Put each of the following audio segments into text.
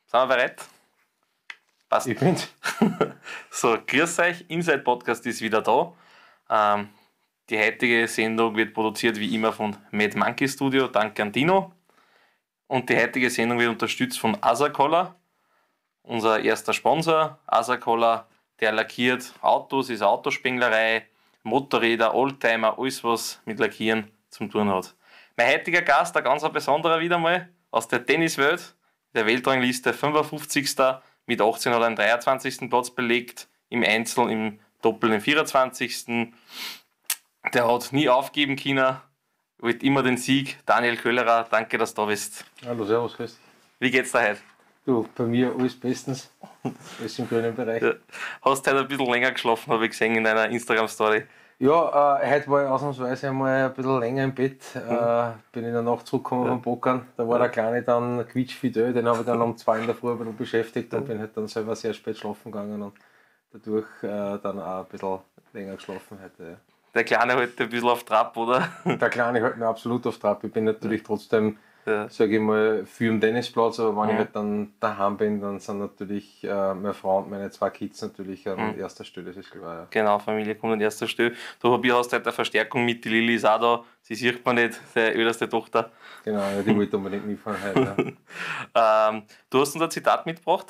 Sind wir bereit? Passt. Ich bin's. So, grüß euch, Inside Podcast ist wieder da. Die heutige Sendung wird produziert wie immer von Mad Monkey Studio, danke an Dino. Und die heutige Sendung wird unterstützt von Asacola, unser erster Sponsor. Asacola, der lackiert Autos, ist Autospenglerei, Motorräder, Oldtimer, alles was mit Lackieren zum tun hat. Mein heutiger Gast, ein ganz besonderer wieder mal, aus der Tenniswelt, der Weltrangliste 55. Mit 18 hat er den 23. Platz belegt, im Einzel, im Doppel den 24. Der hat nie aufgeben können, wollte immer den Sieg. Daniel Köhlerer, danke, dass du da bist. Hallo, servus, grüß dich. Wie geht's dir heute? Du, bei mir alles bestens. Alles im grünen Bereich. Ja. Hast heute ein bisschen länger geschlafen, habe ich gesehen in deiner Instagram-Story. Ja, heute war ich ausnahmsweise einmal ein bisschen länger im Bett. Bin in der Nacht zurückgekommen vom Pokern. Da war der Kleine dann quietschfidel, den habe ich dann um 2 in der Früh ein bisschen beschäftigt und bin halt dann selber sehr spät schlafen gegangen und dadurch dann auch ein bisschen länger geschlafen heute. Ja. Der Kleine halt ein bisschen auf Trab, oder? Der Kleine hält mir absolut auf Trab. Ich bin natürlich trotzdem, sage ich mal, viel am Tennisplatz, aber wenn ich halt dann daheim bin, dann sind natürlich meine Frau und meine 2 Kids natürlich an erster Stelle, das ist klar. Ja. Genau, Familie kommt an erster Stelle. Du hast halt eine Verstärkung mit, die Lilly ist auch da, sie sieht man nicht, die älteste Tochter. Genau, ja, die wollte unbedingt mitfahren heute. Ja. Du hast uns ein Zitat mitgebracht.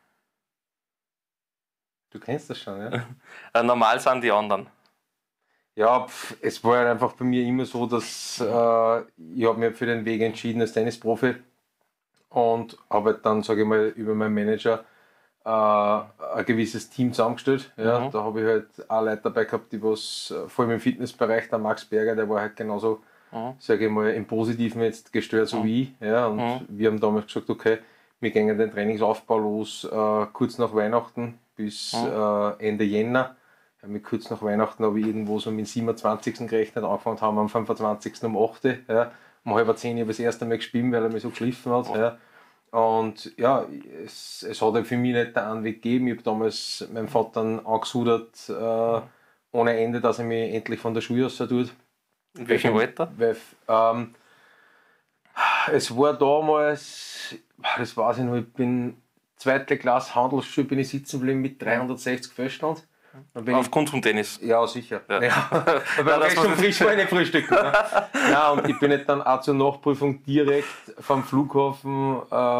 Du kennst das schon, ja? Normal sind die anderen. Ja, es war halt einfach bei mir immer so, dass ich habe mich für den Weg entschieden als Tennisprofi und habe halt dann, sage ich mal, über meinen Manager ein gewisses Team zusammengestellt. Ja. Da habe ich halt auch Leute dabei gehabt, die was, vor allem im Fitnessbereich, der Max Berger, der war halt genauso, sage ich mal, im Positiven jetzt gestört, so wie ich. Ja. Und wir haben damals gesagt, okay, wir gehen den Trainingsaufbau los, kurz nach Weihnachten bis Ende Jänner. Mit kurz nach Weihnachten habe ich irgendwo so mit dem 27. gerechnet, angefangen haben am 25. um 8. Ja. Um 9:30 habe ich das erste Mal gespielt, weil er mich so geschliffen hat. Ja. Und ja, es hat halt für mich nicht den einen Weg gegeben. Ich habe damals meinem Vater angesudert ohne Ende, dass er mich endlich von der Schule aus tut. In welchem Alter? Weil, es war damals, das weiß ich noch, ich bin 2. Klasse Handelsschule, bin ich sitzen geblieben mit 360 Feststand. Aufgrund vom Tennis? Ja, sicher. Ja. Ja. Weil ich schon frisch war, nicht frühstücken. Ne? Ja, und ich bin nicht dann auch zur Nachprüfung direkt vom Flughafen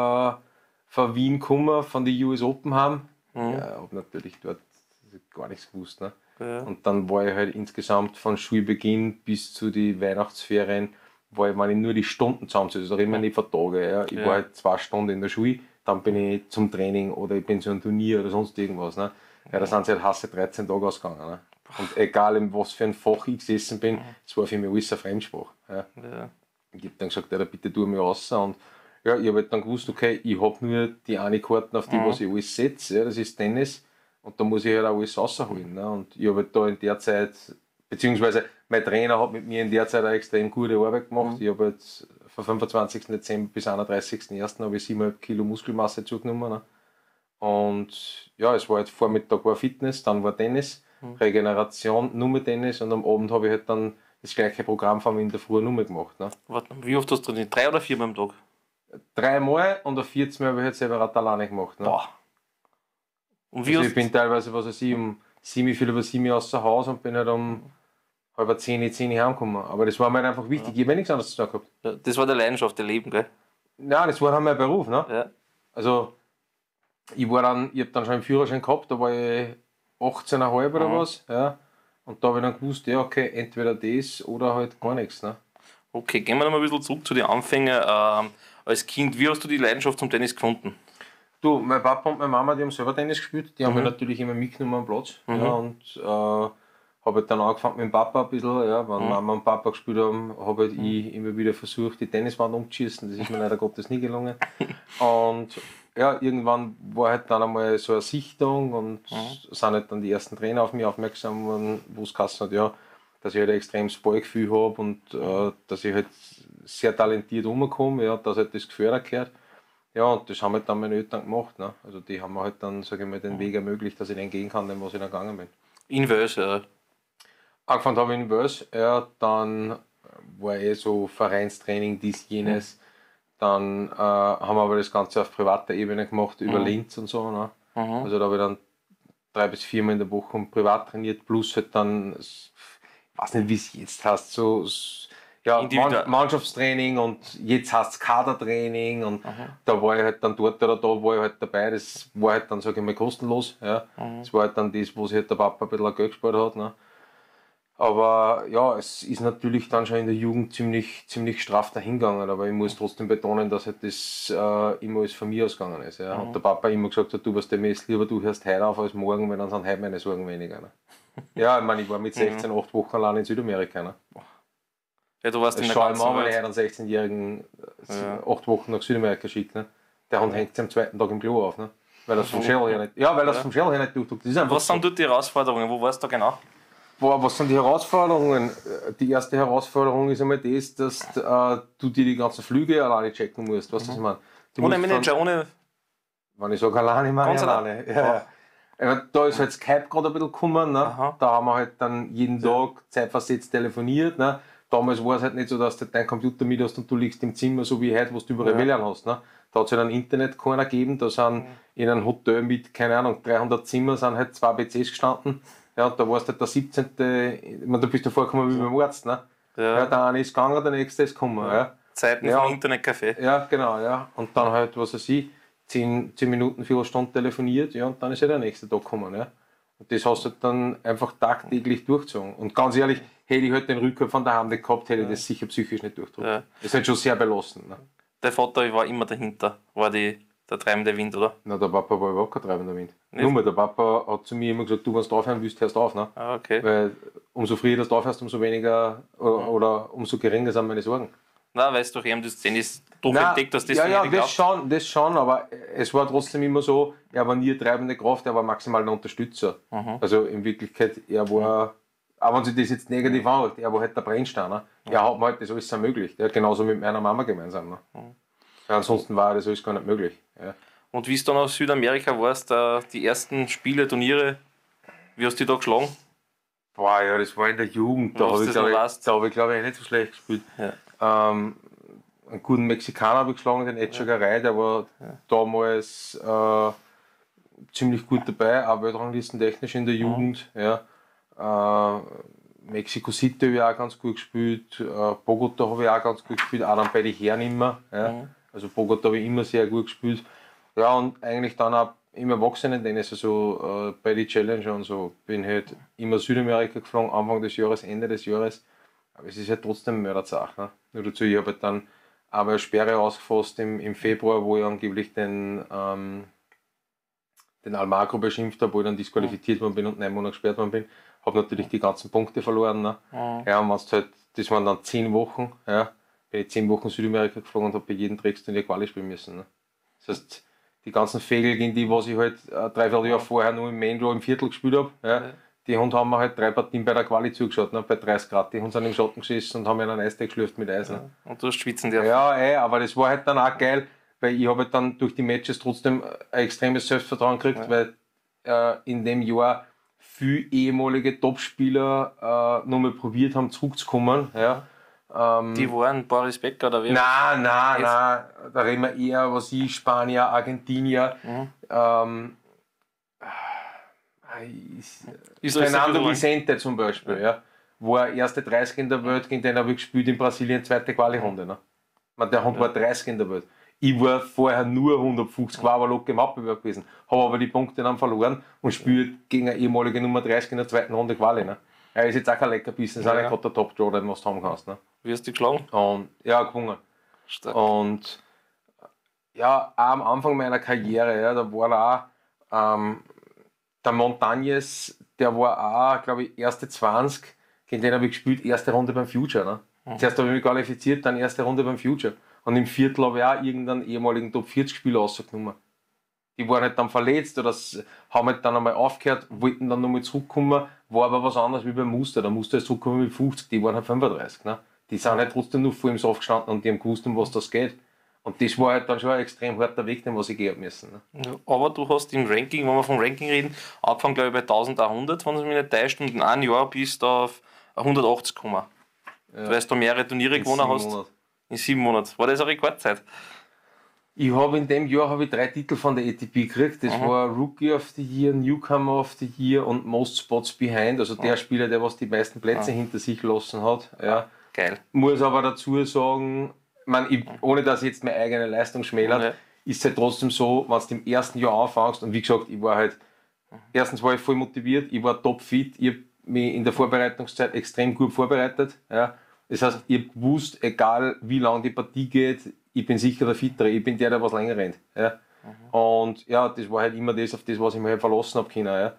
von Wien gekommen, von den US Open haben. Ja, habe natürlich dort gar nichts gewusst. Ne? Ja. Und dann war ich halt insgesamt von Schulbeginn bis zu den Weihnachtsferien, war ich, wenn ich nur die Stunden zusammenzähle, also reden wir nicht von Tagen. Ja. Ich war halt 2 Stunden in der Schule, dann bin ich zum Training oder ich bin zu einem Turnier oder sonst irgendwas. Ne? Ja, da sind sie halt hasse 13 Tage ausgegangen. Ne? Und egal in was für ein Fach ich gesessen bin, es war für mich alles eine Fremdsprache. Ja. Ja. Ich habe dann gesagt, ja, bitte tu mich raus. Und ja, ich habe halt dann gewusst, okay, ich habe nur die eine Karten, auf die was ich alles setze, ja, das ist Tennis. Und da muss ich halt auch alles rausholen. Ne? Und ich habe halt da in der Zeit, beziehungsweise mein Trainer hat mit mir in der Zeit eine extrem gute Arbeit gemacht. Ich habe halt vom 25. Dezember bis 31.01. habe ich 7,5 Kilo Muskelmasse zugenommen. Ne? Und ja, es war halt Vormittag war Fitness, dann war Tennis, Regeneration, nur mit Tennis und am Abend habe ich halt dann das gleiche Programm von mir in der Früh nur mehr gemacht. Ne? Warte, wie oft hast du trainiert? 3 oder 4 Mal am Tag? 3 Mal und auf 14 Mal habe ich halt separat alleine gemacht. Ne? Boah. Und wie also ich bin teilweise, was weiß ich, um 7, viel über 7 aus zu Hause und bin halt um 9:30 heimgekommen. Aber das war mir halt einfach wichtig, ich habe nichts anderes zu sagen gehabt. Ja, das war der Leidenschaft, der Leben, gell? Nein, das war halt mein Beruf. Ne? Ja. Also ich habe dann schon einen Führerschein gehabt, da war ich 18,5 oder was. Ja. Und da habe ich dann gewusst, ja okay, entweder das oder halt gar nichts. Ne? Okay, gehen wir noch mal ein bisschen zurück zu den Anfängen. Als Kind, wie hast du die Leidenschaft zum Tennis gefunden? Du, mein Papa und meine Mama, die haben selber Tennis gespielt, die haben mich natürlich immer mitgenommen am Platz. Ja, und habe halt dann angefangen mit dem Papa ein bisschen, ja, wenn Mama und Papa gespielt haben, habe halt ich immer wieder versucht, die Tenniswand umzuschießen, das ist mir leider Gottes nie gelungen. Und ja, irgendwann war halt dann einmal so eine Sichtung und sind halt dann die ersten Trainer auf mich aufmerksam geworden, wo es geheißen hat, ja, dass ich halt ein extremes Ballgefühl habe und dass ich halt sehr talentiert rumkomme, ja, dass halt das gefördert gehört. Ja, und das haben halt dann meine Eltern gemacht. Ne? Also die haben mir halt dann, sage ich mal, den Weg ermöglicht, dass ich dann gehen kann, dem was ich dann gegangen bin. In Wels, ja. Angefangen habe ich in Wels, ja, dann war so Vereinstraining, dies, jenes. dann haben wir aber das Ganze auf privater Ebene gemacht, über Linz und so. Ne? Also da habe ich dann 3 bis 4 Mal in der Woche privat trainiert, plus halt dann, ich weiß nicht, wie es jetzt heißt, so ja, Mannschaftstraining und jetzt heißt es Kadertraining und da war ich halt dann dort oder da war ich halt dabei, das war halt dann, sage ich mal, kostenlos. Ja. Das war halt dann das, wo sich halt der Papa ein bisschen Geld gespart hat. Ne. Aber ja, es ist natürlich dann schon in der Jugend ziemlich straff dahingegangen, aber ich muss trotzdem betonen, dass halt das immer alles von mir ausgegangen ist. Ja. Und der Papa immer gesagt hat, du, was dem ist lieber, du hörst heute auf als morgen, weil dann sind heute meine Sorgen weniger. Ne. Ja, ich meine, ich war mit 16, 8 Wochen allein in Südamerika. Ne. Ja, du warst in der ganzen Welt. Wenn ich einen 16-Jährigen 8 Wochen nach Südamerika schicke, ne? Der Hund hängt am zweiten Tag im Klo auf, ne? Weil das vom Schädel her nicht, vom Schädel her nicht durchdrückt. Was sind dort die Herausforderungen? Wo warst du da genau? Boah, was sind die Herausforderungen? Die erste Herausforderung ist einmal das, dass du dir die ganzen Flüge alleine checken musst. Weißt du, was ich meine? Ohne Manager, ohne. Wenn ich sage alleine, meine ich alleine. Ja. Da ist halt Skype gerade ein bisschen gekommen. Ne? Da haben wir halt dann jeden Tag zeitversetzt telefoniert. Ne? Damals war es halt nicht so, dass du deinen Computer mit hast und du liegst im Zimmer, so wie heute, wo du überall WLAN hast. Ne? Da hat es halt ein Internet keiner gegeben. Da sind in einem Hotel mit, keine Ahnung, 300 Zimmer sind halt 2 PCs gestanden. Ja, und da warst halt der 17. Ich meine, da bist du vorgekommen wie beim Arzt. Ne? Ja, der eine ist gegangen, der nächste ist gekommen. Ja. Zeiten vom Internetcafé. Ja, genau. Ja. Und dann halt, was weiß ich, 10 Minuten, 4 Stunden telefoniert, ja, und dann ist ja der nächste Tag gekommen. Ja. Und das hast du dann einfach tagtäglich durchgezogen. Und ganz ehrlich, hätte ich halt den Rückhalt von daheim nicht gehabt, hätte ich das sicher psychisch nicht durchdrückt. Ja. Das ist halt schon sehr belastend. Ne? Der Vater war immer dahinter, war der treibende Wind, oder? Nein, der Papa war überhaupt kein treibender Wind. Nicht? Nur der Papa hat zu mir immer gesagt, du, wenn du aufhören willst, hörst du auf. Ne? Ah, okay. Weil umso früher du aufhörst, umso weniger oder umso geringer sind meine Sorgen. Nein, weil du eben das doch entdeckt hast, das schon, aber es war trotzdem immer so, er war nie eine treibende Kraft, er war maximal ein Unterstützer. Also in Wirklichkeit, er war, auch wenn sich das jetzt negativ anhört, er war halt der Brennstein. Ne? Er hat mir halt das alles ermöglicht, ja, genauso mit meiner Mama gemeinsam. Ne? Ja, ansonsten war das alles gar nicht möglich. Ja. Und wie es dann aus Südamerika warst, die ersten Spiele, Turniere, wie hast du die da geschlagen? Boah, ja, das war in der Jugend, da habe ich glaube ich nicht so schlecht gespielt. Ja. Einen guten Mexikaner habe ich geschlagen, den Echegaray, der war damals ziemlich gut dabei, auch weltranglistentechnisch in der Jugend. Ja. Mexico City habe ich auch ganz gut gespielt, Bogota habe ich auch ganz gut gespielt, auch dann bei den Herren immer. Ja. Also Bogota habe ich immer sehr gut gespielt. Ja, und eigentlich dann auch im Erwachsenen-Tennis, also bei den Challenger und so, bin halt immer Südamerika geflogen, Anfang des Jahres, Ende des Jahres. Aber es ist halt trotzdem Mördersache. Ne? Nur dazu, ich habe halt dann aber eine Sperre ausgefasst im Februar, wo ich angeblich den Almagro beschimpft habe, wo ich dann disqualifiziert worden bin und 9 Monate gesperrt worden bin. Habe natürlich die ganzen Punkte verloren. Ne? Ja, und halt, das waren dann 10 Wochen. Ja, bin ich 10 Wochen Südamerika geflogen und habe bei jedem Tricks-Turnier Quali spielen müssen. Ne? Das heißt, die ganzen Fegel, gegen die was ich halt 3 Jahre vorher nur im Main Draw im Viertel gespielt habe, ja, die Hunde haben mir halt 3 Partien bei der Quali zugeschaut, ne, bei 30 Grad. Die Hunde sind im Schatten gesessen und haben mir einen Eistee geschlürft mit Eis. Ne. Und du hast schwitzen dürfen. Ja, aber das war halt dann auch geil, weil ich habe halt dann durch die Matches trotzdem ein extremes Selbstvertrauen gekriegt, weil in dem Jahr viele ehemalige Topspieler nochmal probiert haben zurückzukommen. Ja. Die waren Boris Becker oder wie? Nein, da reden wir eher, was ich, Spanier, Argentinier. Fernando Vicente zum Beispiel, ja. War erste 30 in der Welt, gegen den habe ich gespielt in Brasilien, zweite Quali-Runde. Ne? Der Hund war 30 in der Welt. Ich war vorher nur 150, war aber locker im Hauptbewerb gewesen. Habe aber die Punkte dann verloren und spiele gegen eine ehemalige Nummer 30 in der zweiten Runde Quali. Ne? Er ist jetzt auch kein Leckerbissen, ist auch nicht gerade der Top-Draw, den was du haben kannst. Ne? Wie hast du geschlagen? Und, ja, gewonnen. Stark. Und ja, auch am Anfang meiner Karriere, ja, da war auch der Montañez, der war auch, glaube ich, erste 20, gegen den habe ich gespielt, erste Runde beim Future. Ne? Zuerst habe ich mich qualifiziert, dann erste Runde beim Future. Und im Viertel habe ich auch irgendeinen ehemaligen Top-40-Spieler rausgenommen. Die waren halt dann verletzt oder haben halt dann einmal aufgehört, wollten dann nochmal zurückkommen, war aber was anderes wie beim Muster. Der Muster ist zurückgekommen mit 50, die waren halt 35. Ne? Die sind halt trotzdem noch vor ihm so aufgestanden und die haben gewusst, um was das geht. Und das war halt dann schon ein extrem harter Weg, den was ich gehen müssen. Ne? Ja, aber du hast im Ranking, wenn wir vom Ranking reden, angefangen glaube ich bei 1100, wenn es mich nicht täuscht, und in einem Jahr bist du auf 180 gekommen. Ja. Weil du mehrere Turniere gewonnen hast. In 7 Monaten. War das eine Rekordzeit? Ich habe in dem Jahr 3 Titel von der ATP gekriegt. Das war Rookie of the Year, Newcomer of the Year und Most Spots Behind. Also der Spieler, der was die meisten Plätze hinter sich gelassen hat. Ja. Geil. Muss aber dazu sagen, ohne dass ich jetzt meine eigene Leistung schmälert, ist es halt trotzdem so, wenn du im ersten Jahr anfängst und wie gesagt, ich war halt, erstens war ich voll motiviert, ich war topfit, ich habe mich in der Vorbereitungszeit extrem gut vorbereitet. Ja. Das heißt, ich habe gewusst, egal wie lange die Partie geht, ich bin sicher der Fittere, ich bin der was länger rennt. Ja. Und ja, das war halt immer das, auf das, was ich mich halt verlassen habe können. Ja.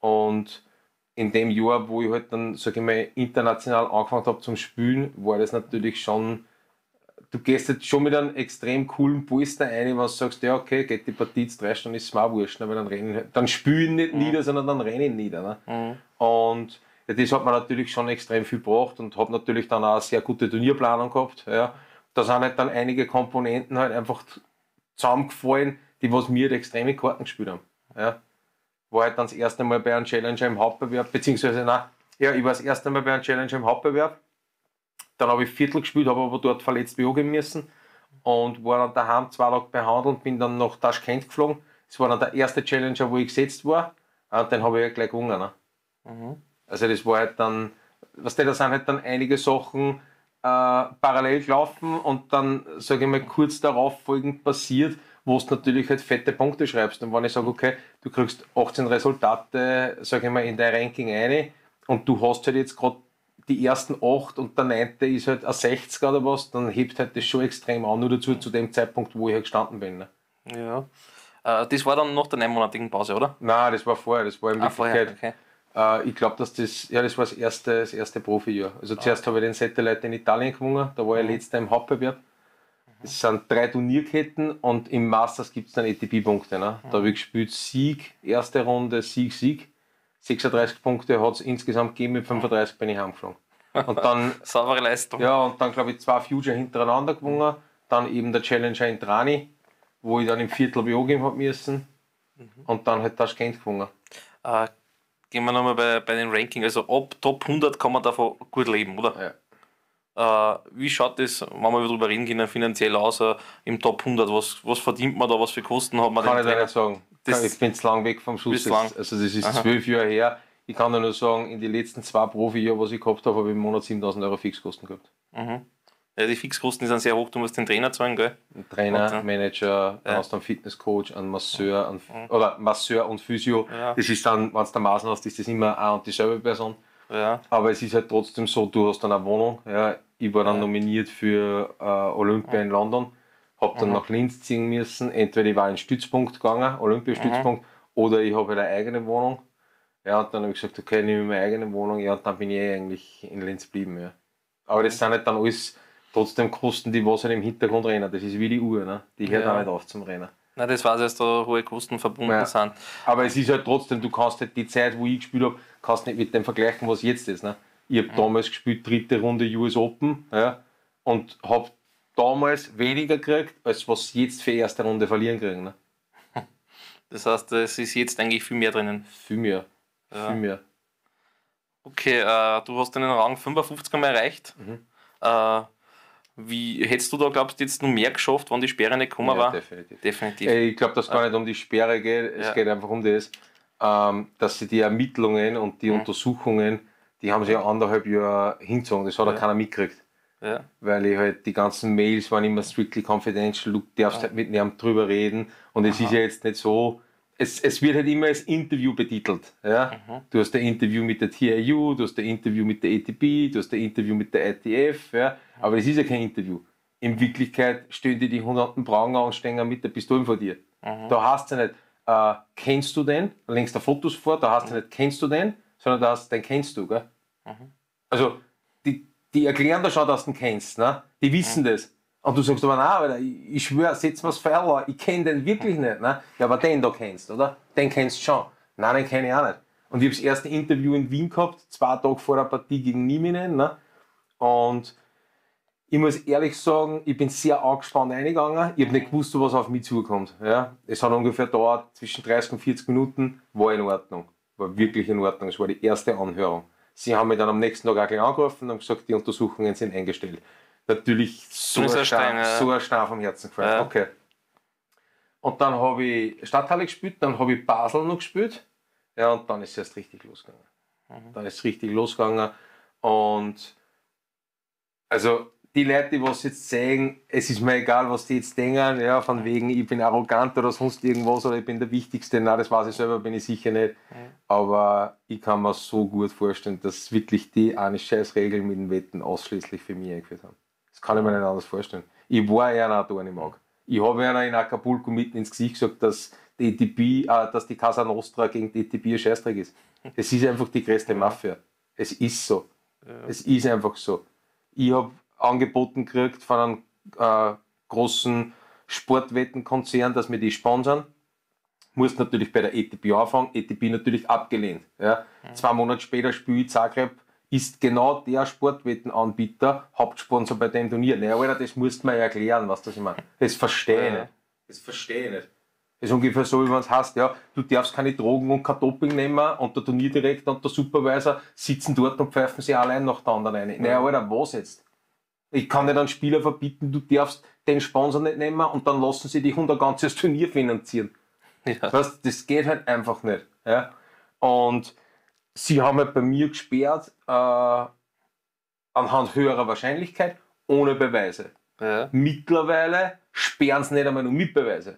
Und in dem Jahr, wo ich halt dann, sage ich mal, international angefangen habe zum Spielen, war das natürlich schon, du gehst jetzt schon mit einem extrem coolen Polster rein, wenn du sagst, ja okay, geht die Partie jetzt 3 Stunden, ist es mir auch wurscht, aber dann spielen nicht nieder, sondern dann rennen nieder. Ne? Und ja, das hat mir natürlich schon extrem viel gebracht und habe natürlich dann auch eine sehr gute Turnierplanung gehabt. Ja. Da sind halt dann einige Komponenten halt einfach zusammengefallen, die was mir extreme Karten gespielt haben. Ja. War halt dann das erste Mal bei einem Challenger im Hauptbewerb, beziehungsweise nein, ja, ich war das erste Mal bei einem Challenger im Hauptbewerb. Dann habe ich Viertel gespielt, habe aber dort verletzt beogen müssen und war dann daheim 2 Tage behandelt und bin dann nach Taschkent geflogen. Das war dann der erste Challenger, wo ich gesetzt war und den habe ich ja gleich gewonnen. Ne? Also das war halt dann, da sind halt dann einige Sachen parallel gelaufen und dann, sage ich mal, kurz darauf folgend passiert, wo du natürlich halt fette Punkte schreibst. Und wenn ich sage, okay, du kriegst 18 Resultate, sage ich mal, in dein Ranking ein und du hast halt jetzt gerade die ersten 8 und der 9. ist halt ein 60 oder was, dann hebt halt das schon extrem an, nur dazu zu dem Zeitpunkt, wo ich halt gestanden bin. Ne? Ja. Das war dann nach der 9-monatigen Pause, oder? Nein, das war vorher, das war in Wirklichkeit. Okay. Ich glaube, dass das war das erste Profijahr. Also zuerst habe ich den Satellite in Italien gewonnen, da war ich letzter im Hauptbewerb. Es sind 3 Turnierketten und im Masters gibt es dann ATP-Punkte. Ne? Da habe ich gespielt Sieg, erste Runde, Sieg, Sieg. 36 Punkte hat es insgesamt gegeben, mit 35 bin ich heimgeflogen. Und dann, saubere Leistung. Ja, und dann glaube ich 2 Future hintereinander gewonnen. Dann eben der Challenger in Trani, wo ich dann im Viertel beogen habe müssen. Und dann halt Taschkent gewonnen. Gehen wir nochmal bei den Ranking. Also ab Top 100 kann man davon gut leben, oder? Ja. Wie schaut das, wenn wir darüber reden können, finanziell aus im Top 100? Was verdient man da, was für Kosten hat man? Kann ich dir nicht sagen. Ich bin zu lang weg vom Schuss. Also das ist 12 Jahre her. Ich kann dir nur sagen, in den letzten 2 Profi-Jahren, was ich gehabt habe, habe ich im Monat 7.000 Euro Fixkosten gehabt. Ja, die Fixkosten sind sehr hoch, du musst den Trainer zahlen, gell? Ein Trainer, Manager, dann hast du einen Fitnesscoach, einen Masseur, oder Masseur und Physio. Ja. Das ist dann, wenn du der Maßen hast, ist das immer eine und dieselbe Person. Ja. Aber es ist halt trotzdem so, du hast dann eine Wohnung. Ja. Ich war dann nominiert für Olympia in London, habe dann nach Linz ziehen müssen. Entweder ich war in den Stützpunkt gegangen, Olympiastützpunkt, oder ich habe eine eigene Wohnung. Ja, und dann habe ich gesagt, okay, ich nehme meine eigene Wohnung. Ja, und dann bin ich eigentlich in Linz geblieben. Ja. Aber das sind halt dann alles trotzdem Kosten, die was halt im Hintergrund rennen. Das ist wie die Uhr, ne? Die hört auch nicht auf zum Rennen. Nein, das weiß ich, dass da hohe Kosten verbunden sind. Aber es ist halt trotzdem, du kannst halt die Zeit, wo ich gespielt habe, kannst nicht mit dem vergleichen, was jetzt ist. Ne? Ich habe damals gespielt, 3. Runde US Open, ja, und habe damals weniger gekriegt, als was jetzt für erste Runde verlieren kriegen. Ne? Das heißt, es ist jetzt eigentlich viel mehr drinnen. Viel mehr. Ja. Viel mehr. Okay, du hast den Rang 55 einmal erreicht. Wie hättest du da, glaubst du, jetzt noch mehr geschafft, wenn die Sperre nicht gekommen war? Definitiv. Ich glaube, dass es gar nicht um die Sperre geht. Es geht einfach um das, dass sie die Ermittlungen und die Untersuchungen, die haben sie ja 1,5 Jahre hingezogen. Das hat auch keiner mitgekriegt. Ja. Weil ich halt die ganzen Mails waren immer strictly confidential, du darfst halt mit niemandem drüber reden. Und es ist ja jetzt nicht so, es wird halt immer als Interview betitelt. Ja? Du hast ein Interview mit der TIU, du hast ein Interview mit der ATP, du hast ein Interview mit der ITF, ja? Aber das ist ja kein Interview. In Wirklichkeit stehen die hunderten Pranger und stehen mit der Pistole vor dir. Da heißt es ja nicht, kennst du den? Da längst da Fotos vor, da heißt es ja nicht, kennst du den? Sondern da heißt es, den kennst du. Gell? Also die erklären da schon, dass du den kennst. Ne? Die wissen das. Und du sagst aber, nein, ich schwöre, setz mir's vor, ich kenne den wirklich nicht. Ne? Ja, aber den da kennst, oder? Den kennst du schon. Nein, den kenne ich auch nicht. Und ich habe das erste Interview in Wien gehabt, 2 Tage vor der Partie gegen Nieminen. Ne? Und ich muss ehrlich sagen, ich bin sehr angespannt reingegangen. Ich habe nicht gewusst, was auf mich zukommt. Ja? Es hat ungefähr dauert zwischen 30 und 40 Minuten, war in Ordnung. War wirklich in Ordnung. Es war die erste Anhörung. Sie haben mich dann am nächsten Tag auch gleich angerufen und gesagt, die Untersuchungen sind eingestellt. Natürlich so ein Stein vom Herzen gefallen. Ja. Okay. Und dann habe ich Stadthalle gespielt, dann habe ich Basel noch gespielt. Ja, und dann ist es erst richtig losgegangen. Dann ist es richtig losgegangen. Und also die Leute, die was jetzt sagen, es ist mir egal, was die jetzt denken, ja, von wegen, ich bin arrogant oder sonst irgendwas oder ich bin der Wichtigste, nein, das weiß ich selber, bin ich sicher nicht. Aber ich kann mir so gut vorstellen, dass wirklich die eine Scheißregel mit den Wetten ausschließlich für mich eingeführt haben. Das kann ich mir nicht anders vorstellen. Ich war ja auch da nicht mag. Ich habe ja in Acapulco mitten ins Gesicht gesagt, dass die ETB, dass die Casa Nostra gegen die ETB ein Scheißdreck ist. Es ist einfach die größte Mafia. Es ist so. Ja. Es ist einfach so. Ich habe angeboten gekriegt von einem großen Sportwettenkonzern, dass wir die sponsern. Musste natürlich bei der ETB anfangen, ETB natürlich abgelehnt. Ja. 2 Monate später spiele ich Zagreb, ist genau der Sportwettenanbieter Hauptsponsor bei dem Turnier. Naja, Alter, das musst du mir erklären, was das ich meine. Das verstehe ich nicht. Das verstehe ich nicht. Das ist ungefähr so, wie man es heißt, ja, du darfst keine Drogen und kein Doping nehmen und der Turnierdirektor und der Supervisor sitzen dort und pfeifen sich allein nach der anderen rein. Naja, Alter, was jetzt? Ich kann nicht einen Spieler verbieten, du darfst den Sponsor nicht nehmen und dann lassen sie dich ein ganzes Turnier finanzieren. Ja. Weißt, das geht halt einfach nicht. Ja? Und sie haben halt bei mir gesperrt, anhand höherer Wahrscheinlichkeit, ohne Beweise. Ja. Mittlerweile sperren sie nicht einmal nur mit Beweise.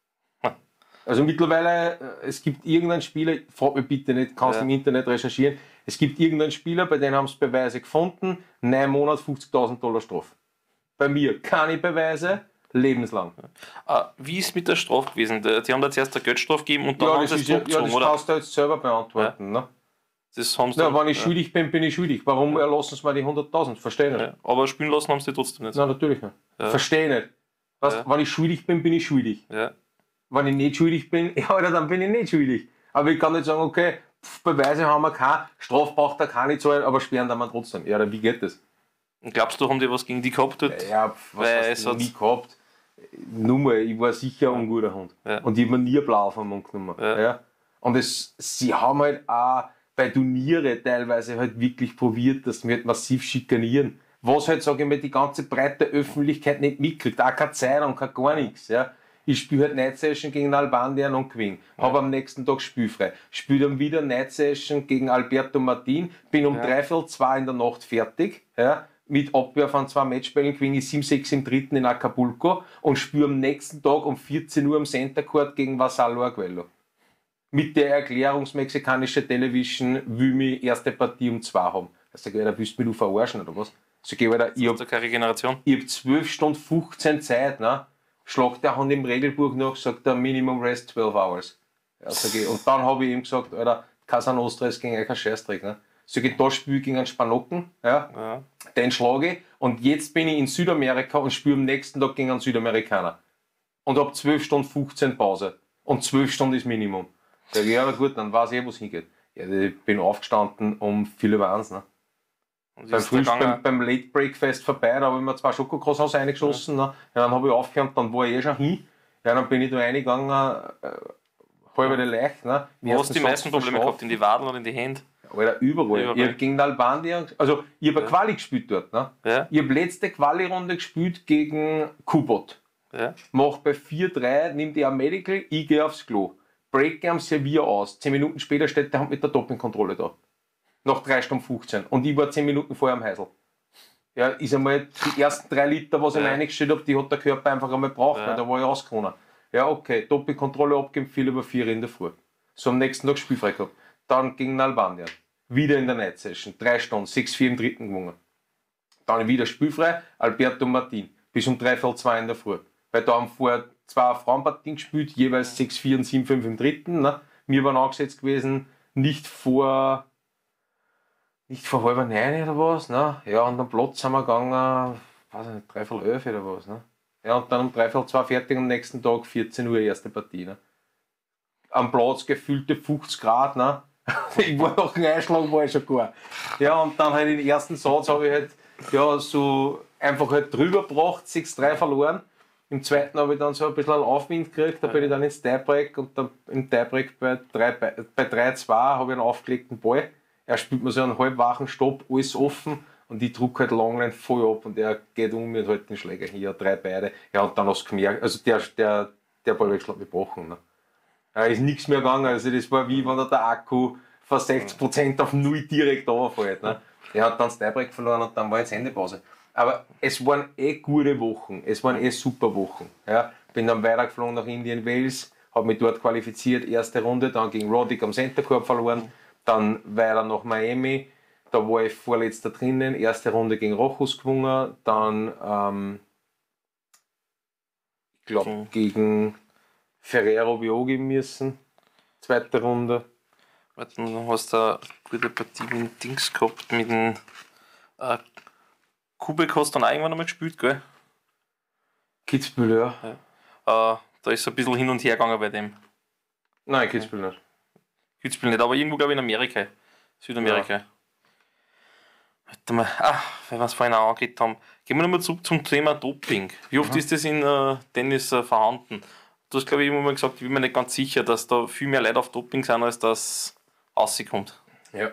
Also mittlerweile, es gibt irgendeinen Spieler, frag mich bitte nicht, kannst du im Internet recherchieren, es gibt irgendeinen Spieler, bei dem haben sie Beweise gefunden, 9 Monate, $50.000 Strafe. Bei mir keine Beweise, lebenslang. Wie ist es mit der Strafe gewesen? Die haben da zuerst eine Geldstrafe gegeben und dann haben sie es zurückgezogen, das kannst du jetzt selber beantworten. Ja. Ne? Das haben sie wenn ich schuldig bin, bin ich schuldig. Warum erlassen sie mir die 100.000? Verstehe nicht. Ja. Aber spielen lassen haben sie trotzdem nicht. Nein, natürlich nicht. Ja. Verstehe nicht. Wenn ich schuldig bin, bin ich schuldig. Ja. Wenn ich nicht schuldig bin, ja, dann bin ich nicht schuldig. Aber ich kann nicht sagen, okay, Beweise haben wir keine, Strafe braucht er keine zahlen, aber sperren dann trotzdem. Ja, wie geht das? Und glaubst du, haben die was gegen die gehabt dort? Ja, was hast du nie gehabt? Nur mal, ich war sicher ein guter Hund. Ja. Und ich habe mir nie blau vom Mund genommen. Ja. Ja. Und sie haben halt auch bei Turniere teilweise halt wirklich probiert, dass wir halt massiv schikanieren. Was halt, sage ich mal, die ganze breite Öffentlichkeit nicht mitkriegt. Auch keine Zeitung, gar nichts. Ja. Ich spiele halt Night Session gegen Albanien und gewinne. Habe am nächsten Tag spielfrei. Spiele dann wieder Night Session gegen Alberto Martin. Bin um 2:45 in der Nacht fertig. Ja, mit Abwehr von 2 Matchbällen gewinne ich 7-6 im dritten in Acapulco und spiele am nächsten Tag um 14 Uhr am Center Court gegen Vassallo Arguello. Mit der Erklärung, mexikanische Television will mich erste Partie um 2 haben. Da sag ich, da willst du mich verarschen oder was? Sag ich, Alter, ich habe 12 Stunden 15 Zeit, ne? Schlagt der Hand im Regelbuch nach, sagt der Minimum Rest 12 Hours. Ja, sag ich. Und dann habe ich ihm gesagt, Alter, Casa Nostra ist gegen euch ein Scheißdreck. Ne? Sag ich, da spiele ich gegen einen Spanocken, ja? Den schlage ich und jetzt bin ich in Südamerika und spiele am nächsten Tag gegen einen Südamerikaner. Und habe 12 Stunden 15 Pause. Und 12 Stunden ist Minimum. Sag ich, ja gut, dann weiß ich, wo es hingeht. Ja, ich bin aufgestanden um 4:01 Uhr. Ne? Beim Late Breakfast vorbei, da habe ich mir 2 Schokocroissants reingeschossen. Ne? Ja, dann habe ich aufgehört, dann war ich schon hin. Ja, dann bin ich da reingegangen, halbe leicht. Ne? Wo hast du die meisten Probleme gehabt? In die Waden oder in die Hände? Alter, überall. Ich habe gegen Albanien, also ich habe eine Quali gespielt dort. Ne? Ja. Ich habe letzte Quali-Runde gespielt gegen Kubot. Ja. Mach bei 4:3, nimm die ein Medical, ich gehe aufs Klo. Break am Servier aus. 10 Minuten später steht der mit der Dopingkontrolle da. Nach 3:15 und ich war 10 Minuten vorher am Heisel. Ja, ist einmal die ersten 3 Liter, was ich reingestellt habe, die hat der Körper einfach einmal gebraucht, weil da war ich ausgekommen. Ja, okay, Dopingkontrolle abgeben, viel über 4 in der Früh. So am nächsten Tag spielfrei gehabt. Dann gegen Albanien. Wieder in der Night Session. 3 Stunden, 6-4 im dritten gewonnen. Dann wieder spielfrei, Alberto Martin. Bis um 3:15 in der Früh. Weil da haben vorher 2 Frauenpartien gespielt, jeweils 6-4 und 7-5 im dritten. Ne? Mir waren angesetzt gewesen, nicht vor 8:30 oder was. Ne? Ja, und am Platz sind wir gegangen, weiß ich nicht, 11:45 oder was. Ne? Ja, und dann um 3:45 fertig, am nächsten Tag 14 Uhr erste Partie. Ne? Am Platz gefühlte 50 Grad. Ne? Ich war nach dem Einschlag war ich schon gar. Ja, und dann halt den ersten Satz habe ich halt so einfach halt drüber gebracht, 6:3 verloren. Im zweiten habe ich dann so ein bisschen einen Aufwind gekriegt, da bin ich dann ins Tiebreak und dann im Tiebreak bei 3:2 habe ich einen aufgelegten Ball. Er spielt mir so einen halbwachen Stopp, alles offen und ich drücke halt Longline voll ab und er geht um mir und halt den Schläger hier, 3 beide. Ja, und dann hast du gemerkt, also der Ball wird, glaube ich, gebrochen. Ne? Da ist nichts mehr gegangen. Also das war wie wenn der Akku von 60% auf 0 direkt runterfällt. Ne? Der hat dann das Tiebreak verloren und dann war jetzt Endepause. Aber es waren gute Wochen. Es waren super Wochen. Ja? Bin dann weitergeflogen nach Indian Wales, habe mich dort qualifiziert, erste Runde, dann gegen Roddick am Center Court verloren, dann weiter nach Miami, da war ich vorletzter drinnen, erste Runde gegen Rochus gewonnen, dann ich glaube gegen Ferrero Biogi müssen, zweite Runde. Warte, du hast da eine gute Partie mit dem Dings gehabt, mit dem Kubek hast du dann irgendwann einmal gespielt, gell? Kitzbühel, ja. Da ist es ein bisschen hin und her gegangen bei dem. Nein, Kitzbühel nicht. Kitzbühel nicht, aber irgendwo glaube ich in Amerika. Südamerika. Ja. Warte mal, weil wir es vorhin auch angeht haben. Gehen wir nochmal zurück zum Thema Doping. Wie oft ist das in Tennis vorhanden? Du hast, glaube ich, immer mal gesagt, ich bin mir nicht ganz sicher, dass da viel mehr Leute auf Doping sind, als das rauskommt. Ja.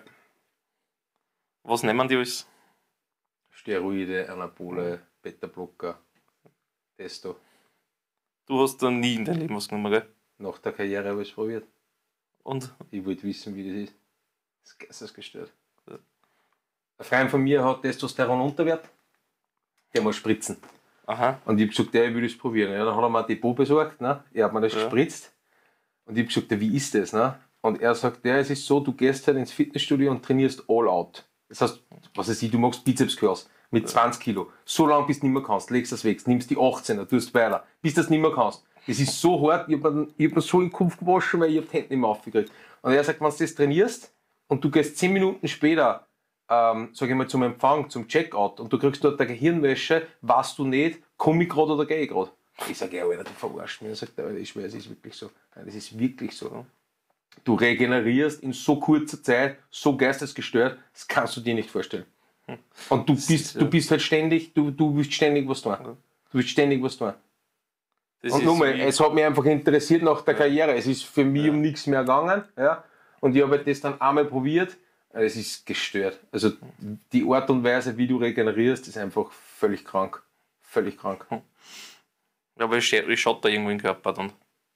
Was nehmen die alles? Steroide, Anabole, Beta-Blocker, Testo. Du hast da nie in deinem Leben was genommen, gell? Nach der Karriere habe ich es probiert. Und? Ich wollte wissen, wie das ist. Das ist geistesgestört. Ja. Ein Freund von mir hat Testosteronunterwert. Der muss spritzen. Aha. Und ich habe gesagt, ich will das probieren. Ja, dann hat er mir ein Depot besorgt. Ne? Er hat mir das gespritzt. Und ich habe gesagt, wie ist das? Ne? Und er sagt, ja, es ist so, du gehst halt ins Fitnessstudio und trainierst all out. Das heißt, was weiß ich, du machst Bizeps-Curls mit 20 Kilo. So lange, bis du nicht mehr kannst, legst das weg, nimmst die 18er, tust weiter, bis du das nicht mehr kannst. Das ist so hart, ich hab mir so in den Kopf gewaschen, weil ich die Hände nicht mehr aufgekriegt. Und er sagt, wenn du das trainierst und du gehst 10 Minuten später, sag ich mal, zum Empfang, zum Checkout und du kriegst dort eine Gehirnwäsche, weißt du nicht, komme ich gerade oder gehe ich gerade. Ich sage, ja, Alter, du verarschst mich. Er sagt, Alter, ich schwöre, es ist wirklich so. Das ist wirklich so. Du regenerierst in so kurzer Zeit, so geistesgestört, das kannst du dir nicht vorstellen. Und du bist halt ständig, du willst ständig was tun. Du willst ständig was tun. Und nochmal, es hat mich einfach interessiert nach der Karriere. Es ist für mich um nichts mehr gegangen. Ja? Und ich habe das dann einmal probiert. Es ist gestört. Also die Art und Weise, wie du regenerierst, ist einfach völlig krank. Völlig krank. Ja, aber ich schaut da irgendwo im Körper dann.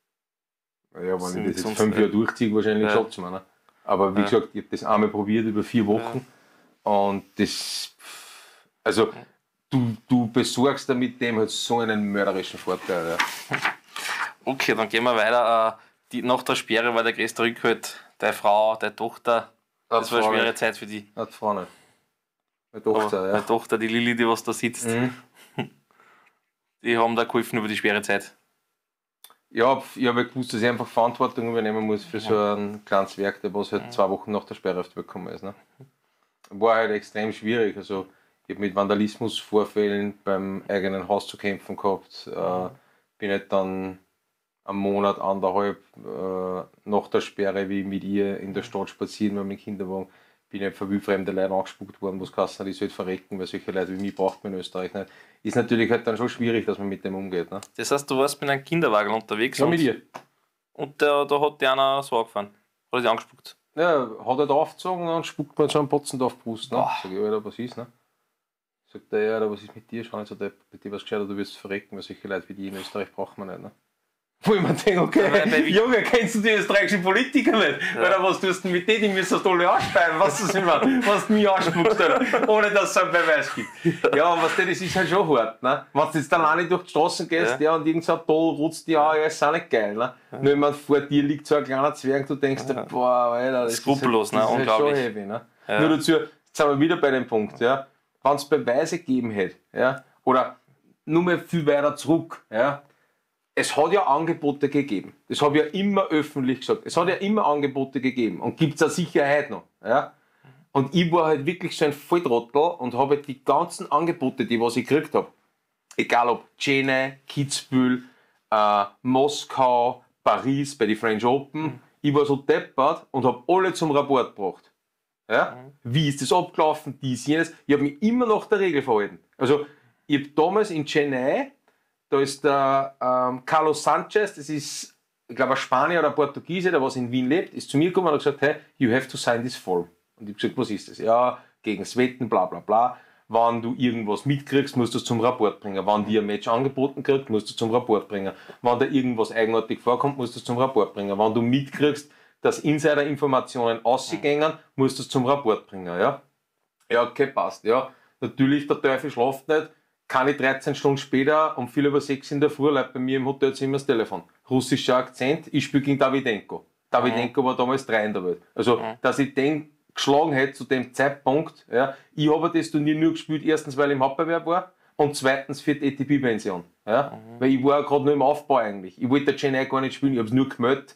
Ja, wenn ich das jetzt 5 Jahre durchziehe, wahrscheinlich schaut es mir. Ne? Aber wie gesagt, ich habe das einmal probiert über 4 Wochen. Und das. Also, du besorgst damit dem halt so einen mörderischen Vorteil. Ja. Okay, dann gehen wir weiter. Nach der Sperre war der größte Rückhalt. Deine Frau, deine Tochter. Das war eine schwere Zeit für die. Hat Frau nicht. Meine Tochter, ja. Meine Tochter, die Lilly, die was da sitzt. Die haben da geholfen über die schwere Zeit. Ja, ich habe gewusst, dass ich einfach Verantwortung übernehmen muss für so ein kleines Werk, der was halt 2 Wochen nach der Sperre weggekommen ist. Ne? War halt extrem schwierig. Also, ich habe mit Vandalismusvorfällen beim eigenen Haus zu kämpfen gehabt. Bin halt dann einen Monat, 1,5 nach der Sperre, wie ich mit ihr in der Stadt spazieren war mit dem Kinderwagen, bin ich von wildfremden Leuten angespuckt worden, was geheißen hat, ich soll verrecken, weil solche Leute wie mich braucht man in Österreich nicht. Ist natürlich halt dann schon schwierig, dass man mit dem umgeht. Ne? Das heißt, du warst mit einem Kinderwagen unterwegs? Ja, mit ihr. Und da hat der einer so angefahren? Oder die angespuckt? Ja, hat er da aufgezogen und spuckt mir so einen Batzen auf die Brust. Ne? Sag ich, Alter, was ist? Ne? Sagt er, ja, was ist mit dir? Schau nicht so, bei dir was gescheiter, du wirst verrecken, weil solche Leute wie die in Österreich braucht man nicht. Ne? Wo ich mir denke, okay, Junge, kennst du die österreichischen Politiker nicht? Ja. Oder was tust du mit denen? Die müssen das alle anspeiben, was du mich anspuckst, ohne dass es einen Beweis gibt. Ja, aber das ist halt schon hart. Ne? Wenn du jetzt alleine durch die Straßen gehst und irgendein Toll rutzt die an, ist auch nicht geil. Ne? Ja. Nur wenn vor dir liegt so ein kleiner Zwerg, du denkst, boah, Alter, das skrupellos, ist halt, unglaublich. Halt schon heavy. Ne? Ja. Nur dazu, jetzt sind wir wieder bei dem Punkt, ja? Wenn es Beweise gegeben hätte, ja? Oder nur mal viel weiter zurück, ja? Es hat ja Angebote gegeben. Das habe ich ja immer öffentlich gesagt. Es hat ja immer Angebote gegeben und gibt es auch Sicherheit noch. Ja? Und ich war halt wirklich so ein Volltrottel und habe halt die ganzen Angebote, die was ich gekriegt habe, egal ob Chennai, Kitzbühel, Moskau, Paris bei den French Open, ich war so deppert und habe alle zum Rapport gebracht. Ja? Wie ist das abgelaufen, dies, jenes. Ich habe mich immer nach der Regel verhalten. Also ich habe damals in Chennai, da ist der Carlos Sanchez, das ist, ich glaube, ein Spanier oder ein Portugiese, der was in Wien lebt, ist zu mir gekommen und hat gesagt, hey, you have to sign this form. Und ich habe gesagt, was ist das? Ja, gegen das Wetten, bla bla bla. Wenn du irgendwas mitkriegst, musst du es zum Rapport bringen. Wenn dir ein Match angeboten kriegst, musst du es zum Rapport bringen. Wenn da irgendwas eigenartig vorkommt, musst du es zum Rapport bringen. Wenn du mitkriegst, dass Insider-Informationen ausgehen, musst du es zum Rapport bringen. Ja, ja, okay, passt. Ja, natürlich, der Teufel schläft nicht. Keine 13 Stunden später, um 4:06 in der Früh, läuft bei mir im Hotelzimmer das Telefon. Russischer Akzent, ich spiele gegen Davydenko. Davydenko war damals 3 in der Welt. Also, dass ich den geschlagen hätte zu dem Zeitpunkt, ja, ich habe das Turnier nur gespielt, erstens, weil ich im Hauptbewerb war und zweitens für die ATP-Pension. Ja, weil ich war gerade nur im Aufbau eigentlich. Ich wollte der Chennai gar nicht spielen, ich habe es nur gemeldet,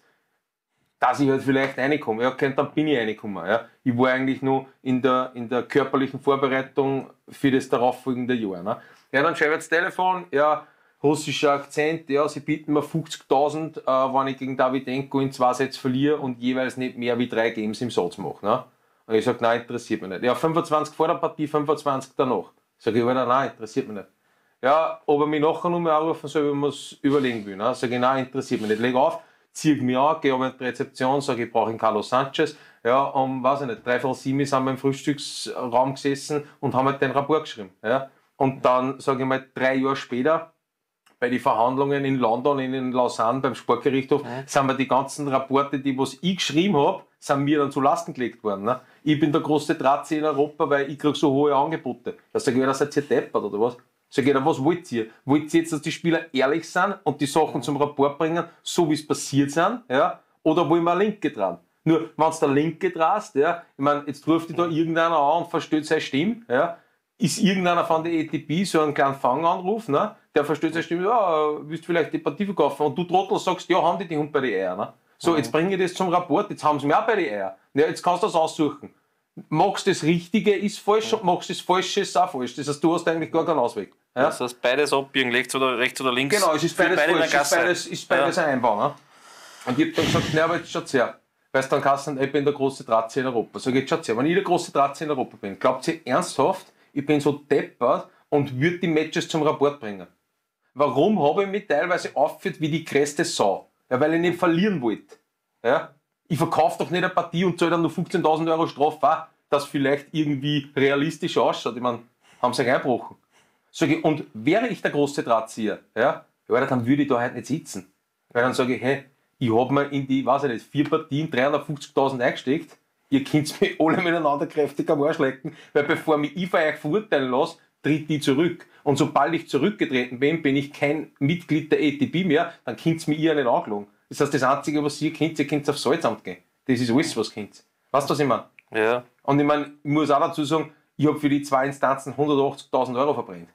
dass ich halt vielleicht reinkomme. Ja, okay, dann bin ich reingekommen. Ja. Ich war eigentlich nur in der körperlichen Vorbereitung für das darauffolgende Jahr. Ne. Ja, dann schreibe ich das Telefon, ja, russischer Akzent, ja, sie bieten mir 50.000, wenn ich gegen Davydenko in 2 Sätzen verliere und jeweils nicht mehr wie 3 Games im Satz mache. Ne. Und ich sage, nein, interessiert mich nicht. Ja, 25 vor der Partie, 25 danach. Sage ich, Alter, nein, interessiert mich nicht. Ja, ob er mich nachher noch mal anrufen soll, wenn man es überlegen will. Ne? Sage ich, nein, interessiert mich nicht. Leg auf, ziehe mich an, gehe aber in die Rezeption, sage ich, brauche einen Carlos Sanchez. Ja, weiß ich nicht, 7:15 sind wir im Frühstücksraum gesessen und haben halt den Rapport geschrieben. Ja? Und dann, sage ich mal, 3 Jahre später, bei den Verhandlungen in London, in Lausanne, beim Sportgerichtshof, sind mir die ganzen Rapporte, die was ich geschrieben habe, sind mir dann zu Lasten gelegt worden. Ne? Ich bin der große Drazi in Europa, weil ich kriege so hohe Angebote. Da sage ich, seid ihr deppert oder was? Sag ich, was wollt ihr? Wollt ihr jetzt, dass die Spieler ehrlich sind und die Sachen zum Rapport bringen, so wie es passiert sind? Ja? Oder wollen wir eine Linke dran? Nur, wenn es der Linke drast, ja, ich meine, jetzt ruft dich da irgendeiner an und versteht seine Stimme, ja, ist irgendeiner von der ATP so einen kleinen Fanganruf, ne, der versteht seine Stimme, ja, willst du vielleicht die Partie verkaufen? Und du Trottel sagst, ja, haben die Hund bei den Eiern. Ne? So, jetzt bringe ich das zum Rapport, jetzt haben sie mich auch bei den Eiern. Ja, jetzt kannst du das aussuchen. Magst du das Richtige, ist falsch, und magst du das Falsche, ist auch falsch. Das heißt, du hast eigentlich gar keinen Ausweg. Ja? Das heißt, beides abbiegen, rechts oder links. Genau, es ist beides falsch, ist beides ein Einbau. Ne? Und ich habe dann gesagt, na, aber jetzt schaut's her. Weil es dann Kassen, ich bin der große Drazi in Europa. Sag ich, jetzt schaut's her, wenn ich der große Drazi in Europa bin, glaubt ihr ernsthaft, ich bin so deppert und würde die Matches zum Rapport bringen? Warum habe ich mich teilweise aufgeführt wie die größte Sau? Ja, weil ich nicht verlieren wollte. Ja? Ich verkaufe doch nicht eine Partie und zahle dann nur 15.000 Euro Strafe, auch, das vielleicht irgendwie realistisch ausschaut. Ich meine, haben sie reingebrochen. Sag ich, und wäre ich der große Drahtzieher, ja, dann würde ich da heute nicht sitzen. Weil dann sage ich, hey, ich habe mir in die, weiß ich nicht, 4 Partien 350.000 eingesteckt, ihr könnt mich alle miteinander kräftig am Arsch lecken, weil bevor mich ich für euch verurteilen lasse, tritt die zurück. Und sobald ich zurückgetreten bin, bin ich kein Mitglied der ATP mehr, dann könnt ihr mir ihr nicht anklagen. Das heißt, das Einzige, was ihr könnt aufs Salzamt gehen. Das ist alles, was ihr könnt. Weißt du, was ich meine? Ja. Und ich meine, ich muss auch dazu sagen, ich habe für die 2 Instanzen 180.000 Euro verbrennt.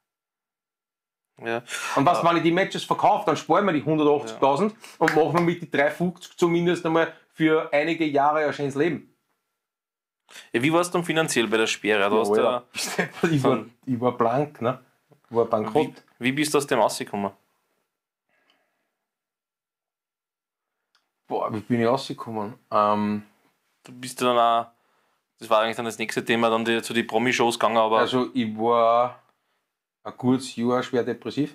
Ja. Und was, wenn ich die Matches verkaufe, dann sparen wir die 180.000 und machen wir mit die 350 zumindest einmal für einige Jahre ein schönes Leben. Ja, wie warst du finanziell bei der Sperre? Ich war blank, ne? Ich war bankrott. Wie bist du aus dem rausgekommen? Boah, wie bin ich rausgekommen? Du bist dann auch, das war eigentlich dann das nächste Thema, dann zu den Promi-Shows gegangen, aber... Also ich war ein gutes Jahr schwer depressiv.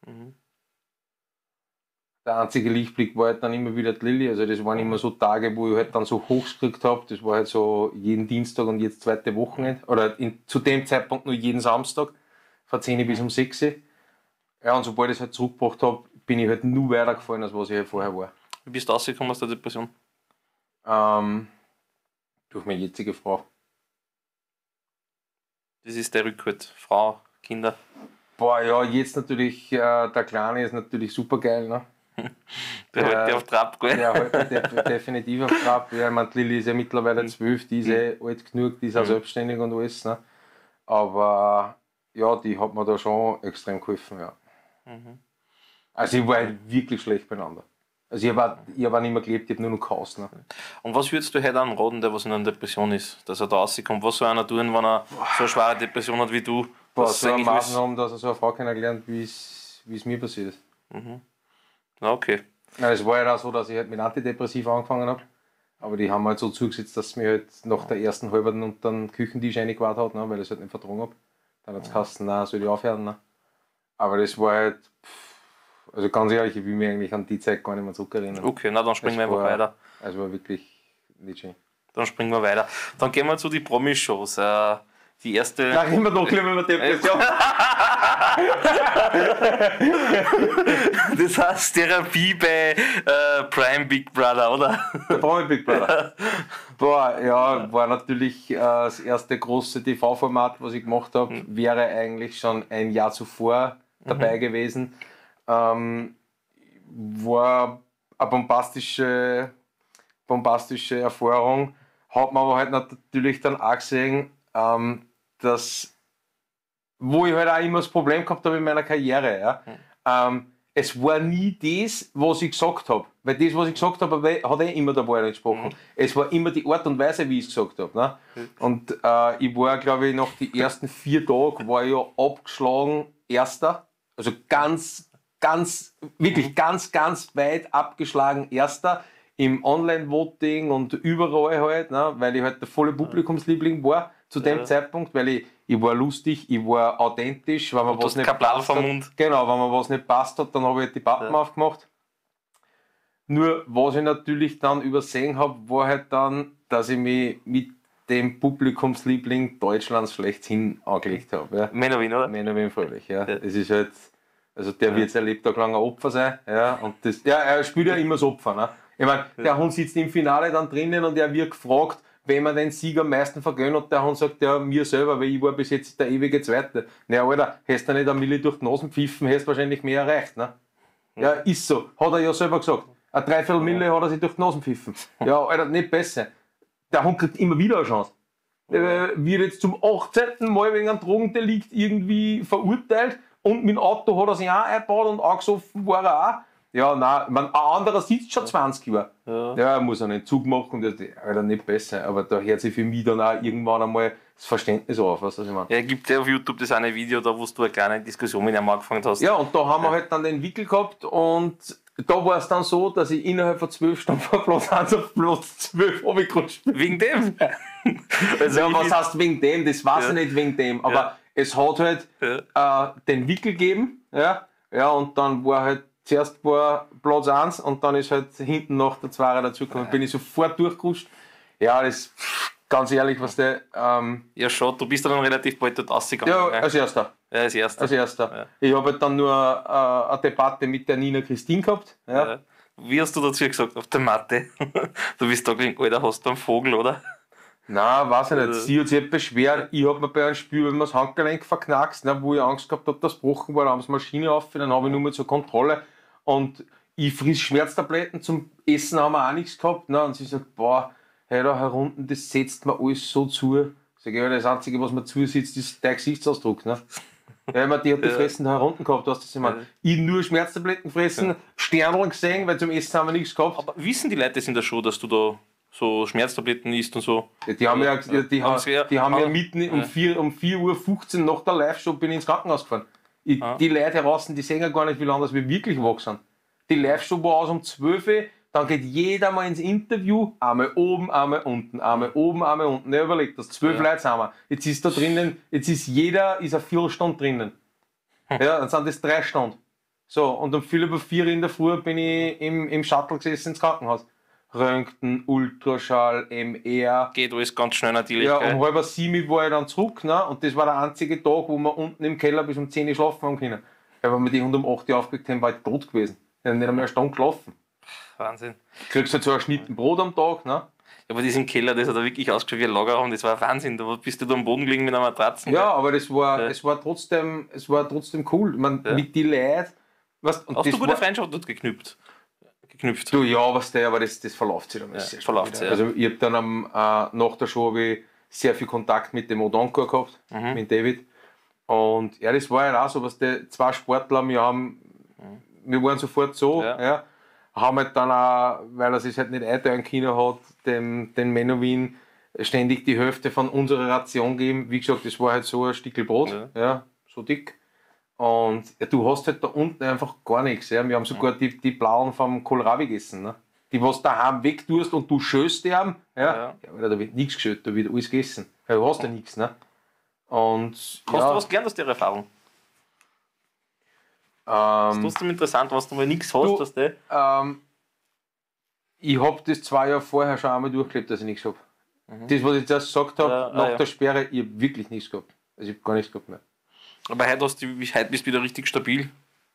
Der einzige Lichtblick war halt dann immer wieder die Lilly. Also das waren immer so Tage, wo ich halt dann so Hochs gekriegt habe. Das war halt so jeden Dienstag und jedes zweite Wochenende. Oder zu dem Zeitpunkt nur jeden Samstag. Von 10 bis um 6. Ja, und sobald ich es halt zurückgebracht habe, bin ich halt nur weitergefallen, als was ich halt vorher war. Wie bist du rausgekommen aus der Depression? Durch meine jetzige Frau. Das ist der Rückhalt. Frau, Kinder. Boah, ja, jetzt natürlich, der Kleine ist natürlich super geil, ne? Der hält dich auf Trab, gell? Der hält definitiv auf Trab. Ja, ich meine, Lilly ist ja mittlerweile 12, die ist alt genug, die ist auch selbstständig und alles, ne? Aber ja, die hat mir da schon extrem geholfen, ja. Also ich war halt wirklich schlecht beieinander. Also ich hab auch nicht mehr gelebt, ich habe nur noch gehaust. Ne? Und was würdest du heute anraten, der was in einer Depression ist, dass er da rauskommt? Was soll einer tun, wenn er so eine schwere Depression hat wie du? So eine Maßnahmen, dass er so eine Frau kennengelernt, wie es mir passiert ist. Ja, okay. Ja, es war ja auch so, dass ich halt mit Antidepressiv angefangen habe. Aber die haben halt so zugesetzt, dass es mir halt nach der ersten halben unter den Küchentisch reingewartet hat, ne, weil ich es halt nicht vertragen habe. Dann hat es geheißen, nein, soll ich aufhören. Ne? Aber das war halt, also ganz ehrlich, ich will mich eigentlich an die Zeit gar nicht mehr zurückerinnern. Okay, na dann springen wir einfach weiter. Es war wirklich nicht schön. Dann springen wir weiter. Dann gehen wir zu den Promi-Shows. Die erste. Da reden wir doch lieber über Depression. Das heißt Therapie bei Prime Big Brother, oder? Der Prime Big Brother. Boah, ja, war natürlich das erste große TV-Format, was ich gemacht habe. Wäre eigentlich schon ein Jahr zuvor dabei gewesen. War eine bombastische Erfahrung. Hat man aber halt natürlich dann auch gesehen, dass, wo ich halt auch immer das Problem gehabt habe in meiner Karriere, ja, es war nie das, was ich gesagt habe. Weil das, was ich gesagt habe, hat immer der Wahrheit entsprochen. Es war immer die Art und Weise, wie ich es gesagt habe. Ne? Und ich war, glaube ich, nach den ersten 4 Tagen war ich ja abgeschlagen Erster. Also wirklich ganz weit abgeschlagen Erster im Online-Voting und überall halt, ne? Weil ich halt der volle Publikumsliebling war zu dem Zeitpunkt, weil ich war lustig, ich war authentisch, wenn man was nicht passt hat. Genau, wenn man was nicht passt hat, dann habe ich die Pappen aufgemacht. Nur, was ich natürlich dann übersehen habe, war halt dann, dass ich mich mit dem Publikumsliebling Deutschlands schlechthin angelegt habe. Ja. Menowin, oder? Menowin Fröhlich, ja. Das ist halt, also der wird sein Lebtag lang ein Opfer sein. Ja, und das, ja, er spielt ja immer das Opfer. Ne? Ich meine, der Hund sitzt im Finale dann drinnen und er wird gefragt, wem er den Sieg am meisten vergönnt, und der Hund sagt, ja, mir selber, weil ich war bis jetzt der ewige Zweite. Naja, Alter, hättest du nicht eine Milli durch die Nase pfiffen, hättest du wahrscheinlich mehr erreicht. Ne? Ja, ist so. Hat er ja selber gesagt. Eine Dreiviertel hat er sich durch die Nase pfiffen. Ja, Alter, nicht besser. Der Hund kriegt immer wieder eine Chance. Wird jetzt zum 18. Mal wegen einem Drogendelikt irgendwie verurteilt und mit dem Auto hat er sich auch eingebaut und angesoffen war er auch. Ja, nein, ein anderer sitzt schon 20 Jahre. Ja, er muss einen Zug machen, das ist Alter, nicht besser. Aber da hört sich für mich dann auch irgendwann einmal das Verständnis auf, weißt du, was ich meine? Ja, gibt ja auf YouTube das eine Video, da wo du eine kleine Diskussion mit ihm angefangen hast. Ja, und da haben wir halt dann den Wickel gehabt und da war es dann so, dass ich innerhalb von 12 Stunden von Platz 1 auf Platz 12 runtergerutscht bin. Wegen dem? Also ja, was heißt wegen dem? Das weiß ich nicht wegen dem. Aber es hat halt den Wickel gegeben. Ja, und dann war halt zuerst war Platz 1 und dann ist halt hinten noch der Zweier dazugekommen. Bin ich sofort durchgerutscht. Ja, das ganz ehrlich, was der. Ja, schon, du bist dann relativ bald dort rausgegangen. Ja, als Erster. Ja, als Erster. Ja. Ich habe halt dann nur eine Debatte mit der Nina Christine gehabt. Ja. Wie hast du dazu gesagt, auf der Matte? Du bist da gegen Alter, hast du einen Vogel, oder? Nein, weiß ich nicht. Sie hat sich halt beschwert. Ich habe mir bei einem Spiel immer das Handgelenk verknackst, ne, wo ich Angst gehabt habe, dass es gebrochen war. Da haben sie Maschine auf, dann habe ich nur mal zur Kontrolle. Und ich friss Schmerztabletten, zum Essen haben wir auch nichts gehabt. Ne? Und sie sagt, boah, hey, da herunten, das setzt mir alles so zu. Sag ich, ja, das Einzige, was mir zusitzt, ist der Gesichtsausdruck. Ne? Ja, ich meine, die hat die Fressen da herunten gehabt, hast du das immer. Ich nur Schmerztabletten fressen, Sterneln gesehen, weil zum Essen haben wir nichts gehabt. Aber wissen die Leute in der Show, dass du da so Schmerztabletten isst und so? Ja, die haben ja mitten um 4:15 Uhr nach der Live-Show bin ich ins Krankenhaus gefahren. Die Leute draußen, die sehen ja gar nicht, wie lange wir wirklich wach sind. Die Live-Show war aus um 12 Uhr, dann geht jeder mal ins Interview, einmal oben, einmal unten, einmal oben, einmal unten. Ja, überlegt das, 12 Leute sind wir. Jetzt ist da drinnen, jeder ist eine Viertelstunde drinnen. Ja, dann sind das 3 Stunden. So, und um 4:45 in der Früh bin ich im Shuttle gesessen ins Krankenhaus. Röntgen, Ultraschall, MR. Geht alles ganz schnell natürlich. Ja, um 6:30 war ich dann zurück, ne? Und das war der einzige Tag, wo wir unten im Keller bis um 10 Uhr schlafen haben können. Weil wenn wir die um 8 Uhr aufgekriegt haben, war ich tot gewesen. Ich habe nicht einmal eine Stunde geschlafen. Wahnsinn. Du kriegst halt so ein Schnitten Brot am Tag, ne? Ja, aber diesen Keller, das hat er wirklich ausgeschaut wie ein Lagerraum, das war Wahnsinn. Da bist du da am Boden gelegen mit einer Matratze. Ja, aber es war trotzdem cool. Mit den Leuten. Hast du gute Freundschaft dort geknüpft? Du, ja, aber das verläuft sich dann. Also ich habe dann nach der Show sehr viel Kontakt mit dem Odonkor gehabt, mit David. Und ja, das war ja auch so, was die 2 Sportler, wir waren sofort so, haben halt dann auch, weil er sich halt nicht einteilen können hat, den Menowin ständig die Hälfte von unserer Ration gegeben. Wie gesagt, das war halt so ein Stückel Brot, so dick. Und du hast halt da unten einfach gar nichts. Ja. Wir haben sogar die blauen vom Kohlrabi gegessen. Ne? Die, was daheim wegtust und du schöst die haben, da wird nichts geschönt, da wird alles gegessen. Ja, du hast ja nichts. Ne? Und, hast du was gelernt aus der Erfahrung? Das ist trotzdem interessant, was du mal nichts hast. Ich habe das 2 Jahre vorher schon einmal durchgelebt, dass ich nichts habe. Das, was ich zuerst gesagt habe, nach der Sperre, ich habe wirklich nichts gehabt. Also ich habe gar nichts gehabt mehr. Aber heute bist du wieder richtig stabil.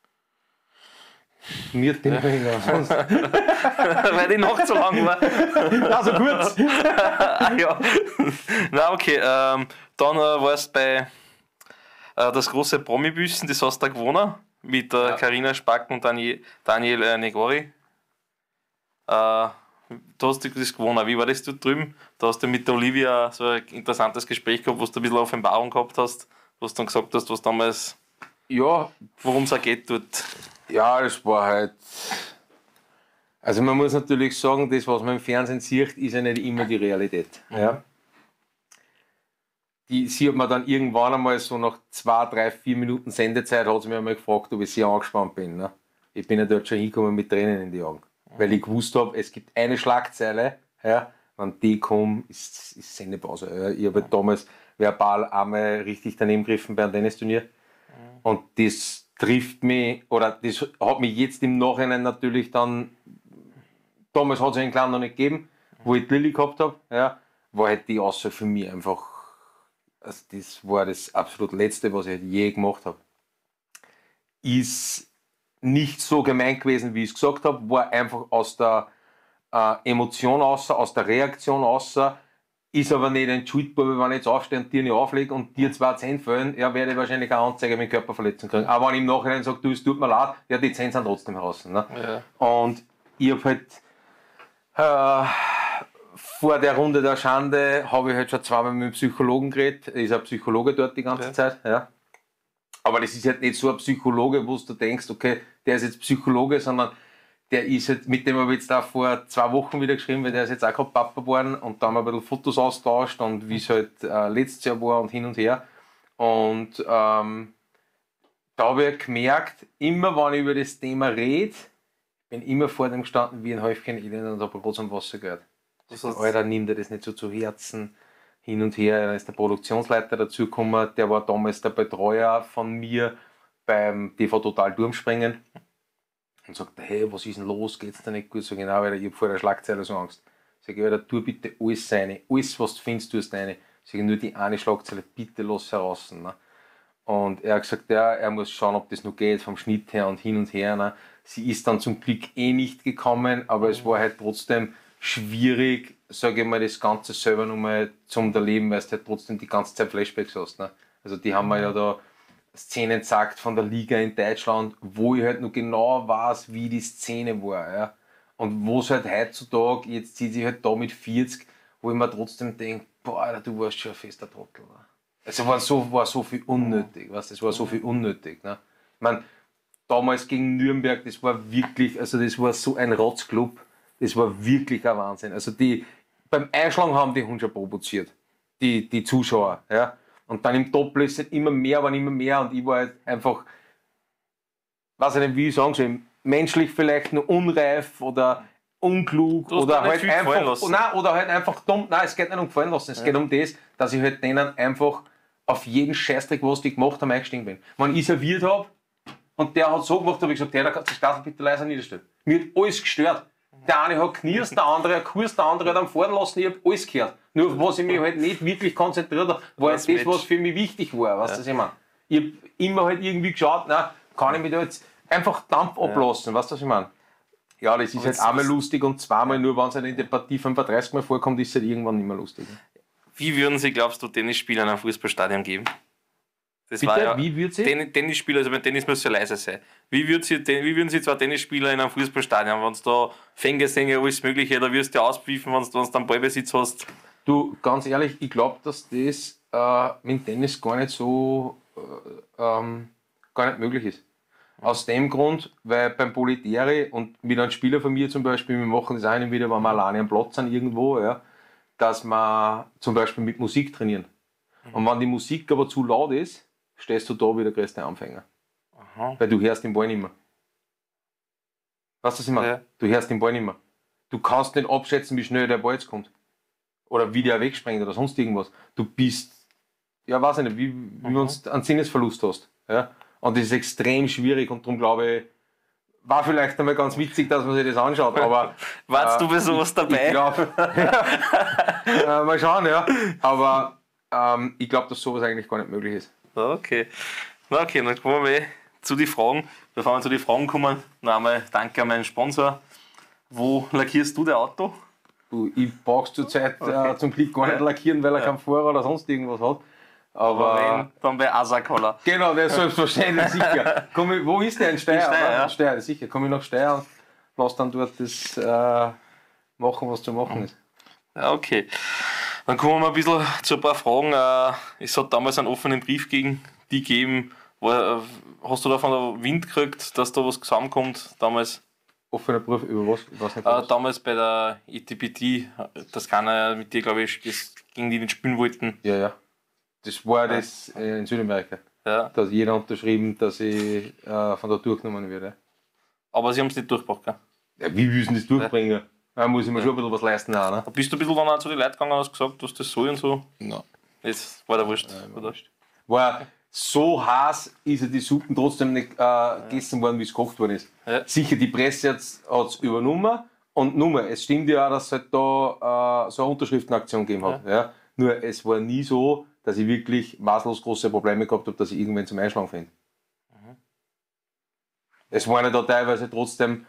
Mir den Finger. Weil die Nacht so lang war. Also kurz. Ja. Na okay, dann warst du bei das große Promi-Büssen, das hast du da gewonnen, mit Carina Spack und Daniel Negori. Da hast du das gewonnen. Wie war das dort drüben? Da hast du mit der Olivia so ein interessantes Gespräch gehabt, wo du ein bisschen Offenbarung gehabt hast, was du dann gesagt hast, was damals, worum es auch geht dort. Ja, das war halt. Also man muss natürlich sagen, das, was man im Fernsehen sieht, ist ja nicht immer die Realität. Ja. Sie hat mir dann irgendwann einmal so nach 2, 3, 4 Minuten Sendezeit hat sie mich einmal gefragt, ob ich sehr angespannt bin. Ne? Ich bin ja dort schon hingekommen mit Tränen in die Augen. Weil ich gewusst habe, es gibt eine Schlagzeile, ja, wenn die kommt, ist Sendepause. Ja. Ich habe damals verbal einmal richtig daneben gegriffen bei einem Tennisturnier. Und das trifft mich, oder das hat mich jetzt im Nachhinein natürlich dann, damals hat es einen Kleinen noch nicht gegeben, wo ich die Lilly gehabt habe, ja, war halt die Aussage für mich einfach, also das war das absolut Letzte, was ich halt je gemacht habe. Ist nicht so gemeint gewesen, wie ich es gesagt habe, war einfach aus der Emotion aus der Reaktion außer, ist aber nicht entschuldbar, wenn ich jetzt aufstehe und dir nicht auflege und dir 2 Zähne fehlen, ja, werde ich wahrscheinlich eine Anzeige mit Körperverletzung kriegen. Aber wenn ich im Nachhinein sage, du, es tut mir leid, ja, die Zähne sind trotzdem heraus. Ne? Ja. Und ich habe halt vor der Runde der Schande habe ich halt schon zweimal mit dem Psychologen geredet. Ist ein Psychologe dort die ganze Zeit. Ja. Aber das ist halt nicht so ein Psychologe, wo du denkst, okay, der ist jetzt Psychologe, sondern der ist halt, mit dem habe ich jetzt auch vor 2 Wochen wieder geschrieben, weil der ist jetzt auch gerade Papa geworden und da haben wir ein bisschen Fotos austauscht und wie es halt letztes Jahr war und hin und her. Und da habe ich gemerkt, immer wenn ich über das Thema rede, bin immer vor dem gestanden wie ein Häufchen Elend und habe Rotz und Wasser gehört. Das heißt, Alter, nimm dir das nicht so zu Herzen. Hin und her, dann ist der Produktionsleiter dazugekommen, der war damals der Betreuer von mir beim TV Total Turmspringen. Und sagt, hey, was ist denn los, geht's dir nicht gut? So genau, weil ich habe vor der Schlagzeile so Angst. Sag ich, Alter, tu bitte alles rein, alles was du findest, tust rein. Sag ich, nur die eine Schlagzeile, bitte lass heraus. Ne? Und er hat gesagt, ja, er muss schauen, ob das noch geht, vom Schnitt her und hin und her. Ne? Sie ist dann zum Glück nicht gekommen, aber es war halt trotzdem schwierig, sage ich mal, das Ganze selber nochmal zum Erleben, weil du halt trotzdem die ganze Zeit Flashbacks hast. Ne? Also die haben wir ja da Szenen gezeigt von der Liga in Deutschland, wo ich halt noch genau weiß, wie die Szene war. Ja? Und wo es halt heutzutage, jetzt zieht sich halt da mit 40, wo ich mir trotzdem denke, boah, Alter, du warst schon ein fester Trottel. Ne? Also war so viel unnötig, weißt? Es war so viel unnötig. Ne? Ich meine, damals gegen Nürnberg, das war wirklich, also das war so ein Rotzclub, das war wirklich ein Wahnsinn. Also beim Einschlagen haben die Hund schon provoziert, die Zuschauer. Ja? Und dann im Doppel ist es immer mehr und ich war halt einfach, weiß ich nicht, wie ich sagen soll, menschlich vielleicht nur unreif oder unklug oder halt einfach dumm. Nein, es geht nicht um gefallen lassen, es geht um das, dass ich halt denen einfach auf jeden Scheißdreck, was die gemacht haben, eingestiegen bin. Wenn ich serviert habe und der hat so gemacht, habe ich gesagt, der kann sich das bitte leiser niederstellen. Mir hat alles gestört. Der eine hat knirst, der andere hat gekürzt, der andere hat am fahren lassen, ich habe alles gehört. Nur was ich mich halt nicht wirklich konzentriert habe, war das, was für mich wichtig war. Weißt du, was ich meine? Ich habe immer halt irgendwie geschaut, na, kann ich mich da jetzt einfach Dampf ablassen, weißt du, was ich meine? Ja, das ist halt einmal lustig und zweimal, nur wenn es halt in der Partie 35 Mal vorkommt, ist es halt irgendwann nicht mehr lustig. Wie würden Sie, glaubst du, Tennisspieler in einem Fußballstadion geben? Das bitte? War ja wie würde sie? Tennisspieler, also beim Tennis muss ja leise sein. Wie würden Sie zwei Tennisspieler in einem Fußballstadion, wenn es da Fängesänge, alles Mögliche, da wirst du auspfeifen, wenn du dann Ballbesitz hast? Du, ganz ehrlich, ich glaube, dass das mit dem Tennis gar nicht so gar nicht möglich ist. Aus dem Grund, weil beim Politeri und mit einem Spieler von mir zum Beispiel, wir machen das eine wieder, wenn wir alleine am Platz sind irgendwo, ja, dass wir zum Beispiel mit Musik trainieren. Und wenn die Musik aber zu laut ist, stehst du da wie der größte Anfänger. Aha. Weil du hörst den Ball nicht mehr. Weißt du, was ich meine? Ja. Du hörst den Ball nicht mehr. Du kannst nicht abschätzen, wie schnell der Ball jetzt kommt. Oder wie der wegspringt oder sonst irgendwas. Du bist, ja weiß ich nicht, wie du einen Sinnesverlust hast. Ja? Und das ist extrem schwierig und darum glaube ich, war vielleicht einmal ganz witzig, dass man sich das anschaut, aber... Warst du bei sowas dabei? Ich glaube... mal schauen, ja. Aber ich glaube, dass sowas eigentlich gar nicht möglich ist. Okay. Na okay, dann kommen wir zu den Fragen. Bevor wir zu den Fragen kommen, noch einmal danke an meinen Sponsor. Wo lackierst du dein Auto? Du, ich brauch's zurzeit zum Glück gar nicht lackieren, weil er keinen Fahrer oder sonst irgendwas hat. Aber wenn, dann bei Asakola. Genau, der ist selbstverständlich sicher. Wo ist der? In Steyr? In Steyr, ja. In Steyr, sicher. Komme ich nach Steyr und lass dann dort das machen, was zu machen ist. Ja, okay. Dann kommen wir ein bisschen zu ein paar Fragen. Es hat damals einen offenen Brief gegen die gegeben. Hast du da von der Wind gekriegt, dass da was zusammenkommt damals? Offener Brief über was? Ich weiß nicht, was. Damals bei der ETPT, dass keiner mit dir, glaube ich, das gegen die nicht spielen wollten. Ja, ja. Das war das in Südamerika. Ja. Da hat jeder unterschrieben, dass ich von da durchgenommen werde. Aber sie haben es nicht durchgebracht, gell? Ja, wie müssen das durchbringen? Da muss ich mir schon ein bisschen was leisten. Auch, ne? Bist du ein bisschen dann auch zu den Leuten gegangen und hast gesagt, dass das soll und so? Nein. Das war der Wurscht. War so heiß, ist ja die Suppen trotzdem nicht gegessen worden, wie es gekocht worden ist. Ja. Sicher, die Presse hat es übernommen. Und Nummer, es stimmt ja auch, dass es halt da so eine Unterschriftenaktion gegeben hat. Ja. Ja. Nur es war nie so, dass ich wirklich maßlos große Probleme gehabt habe, dass ich irgendwann zum Einschlagen finde. Es waren ja da teilweise trotzdem,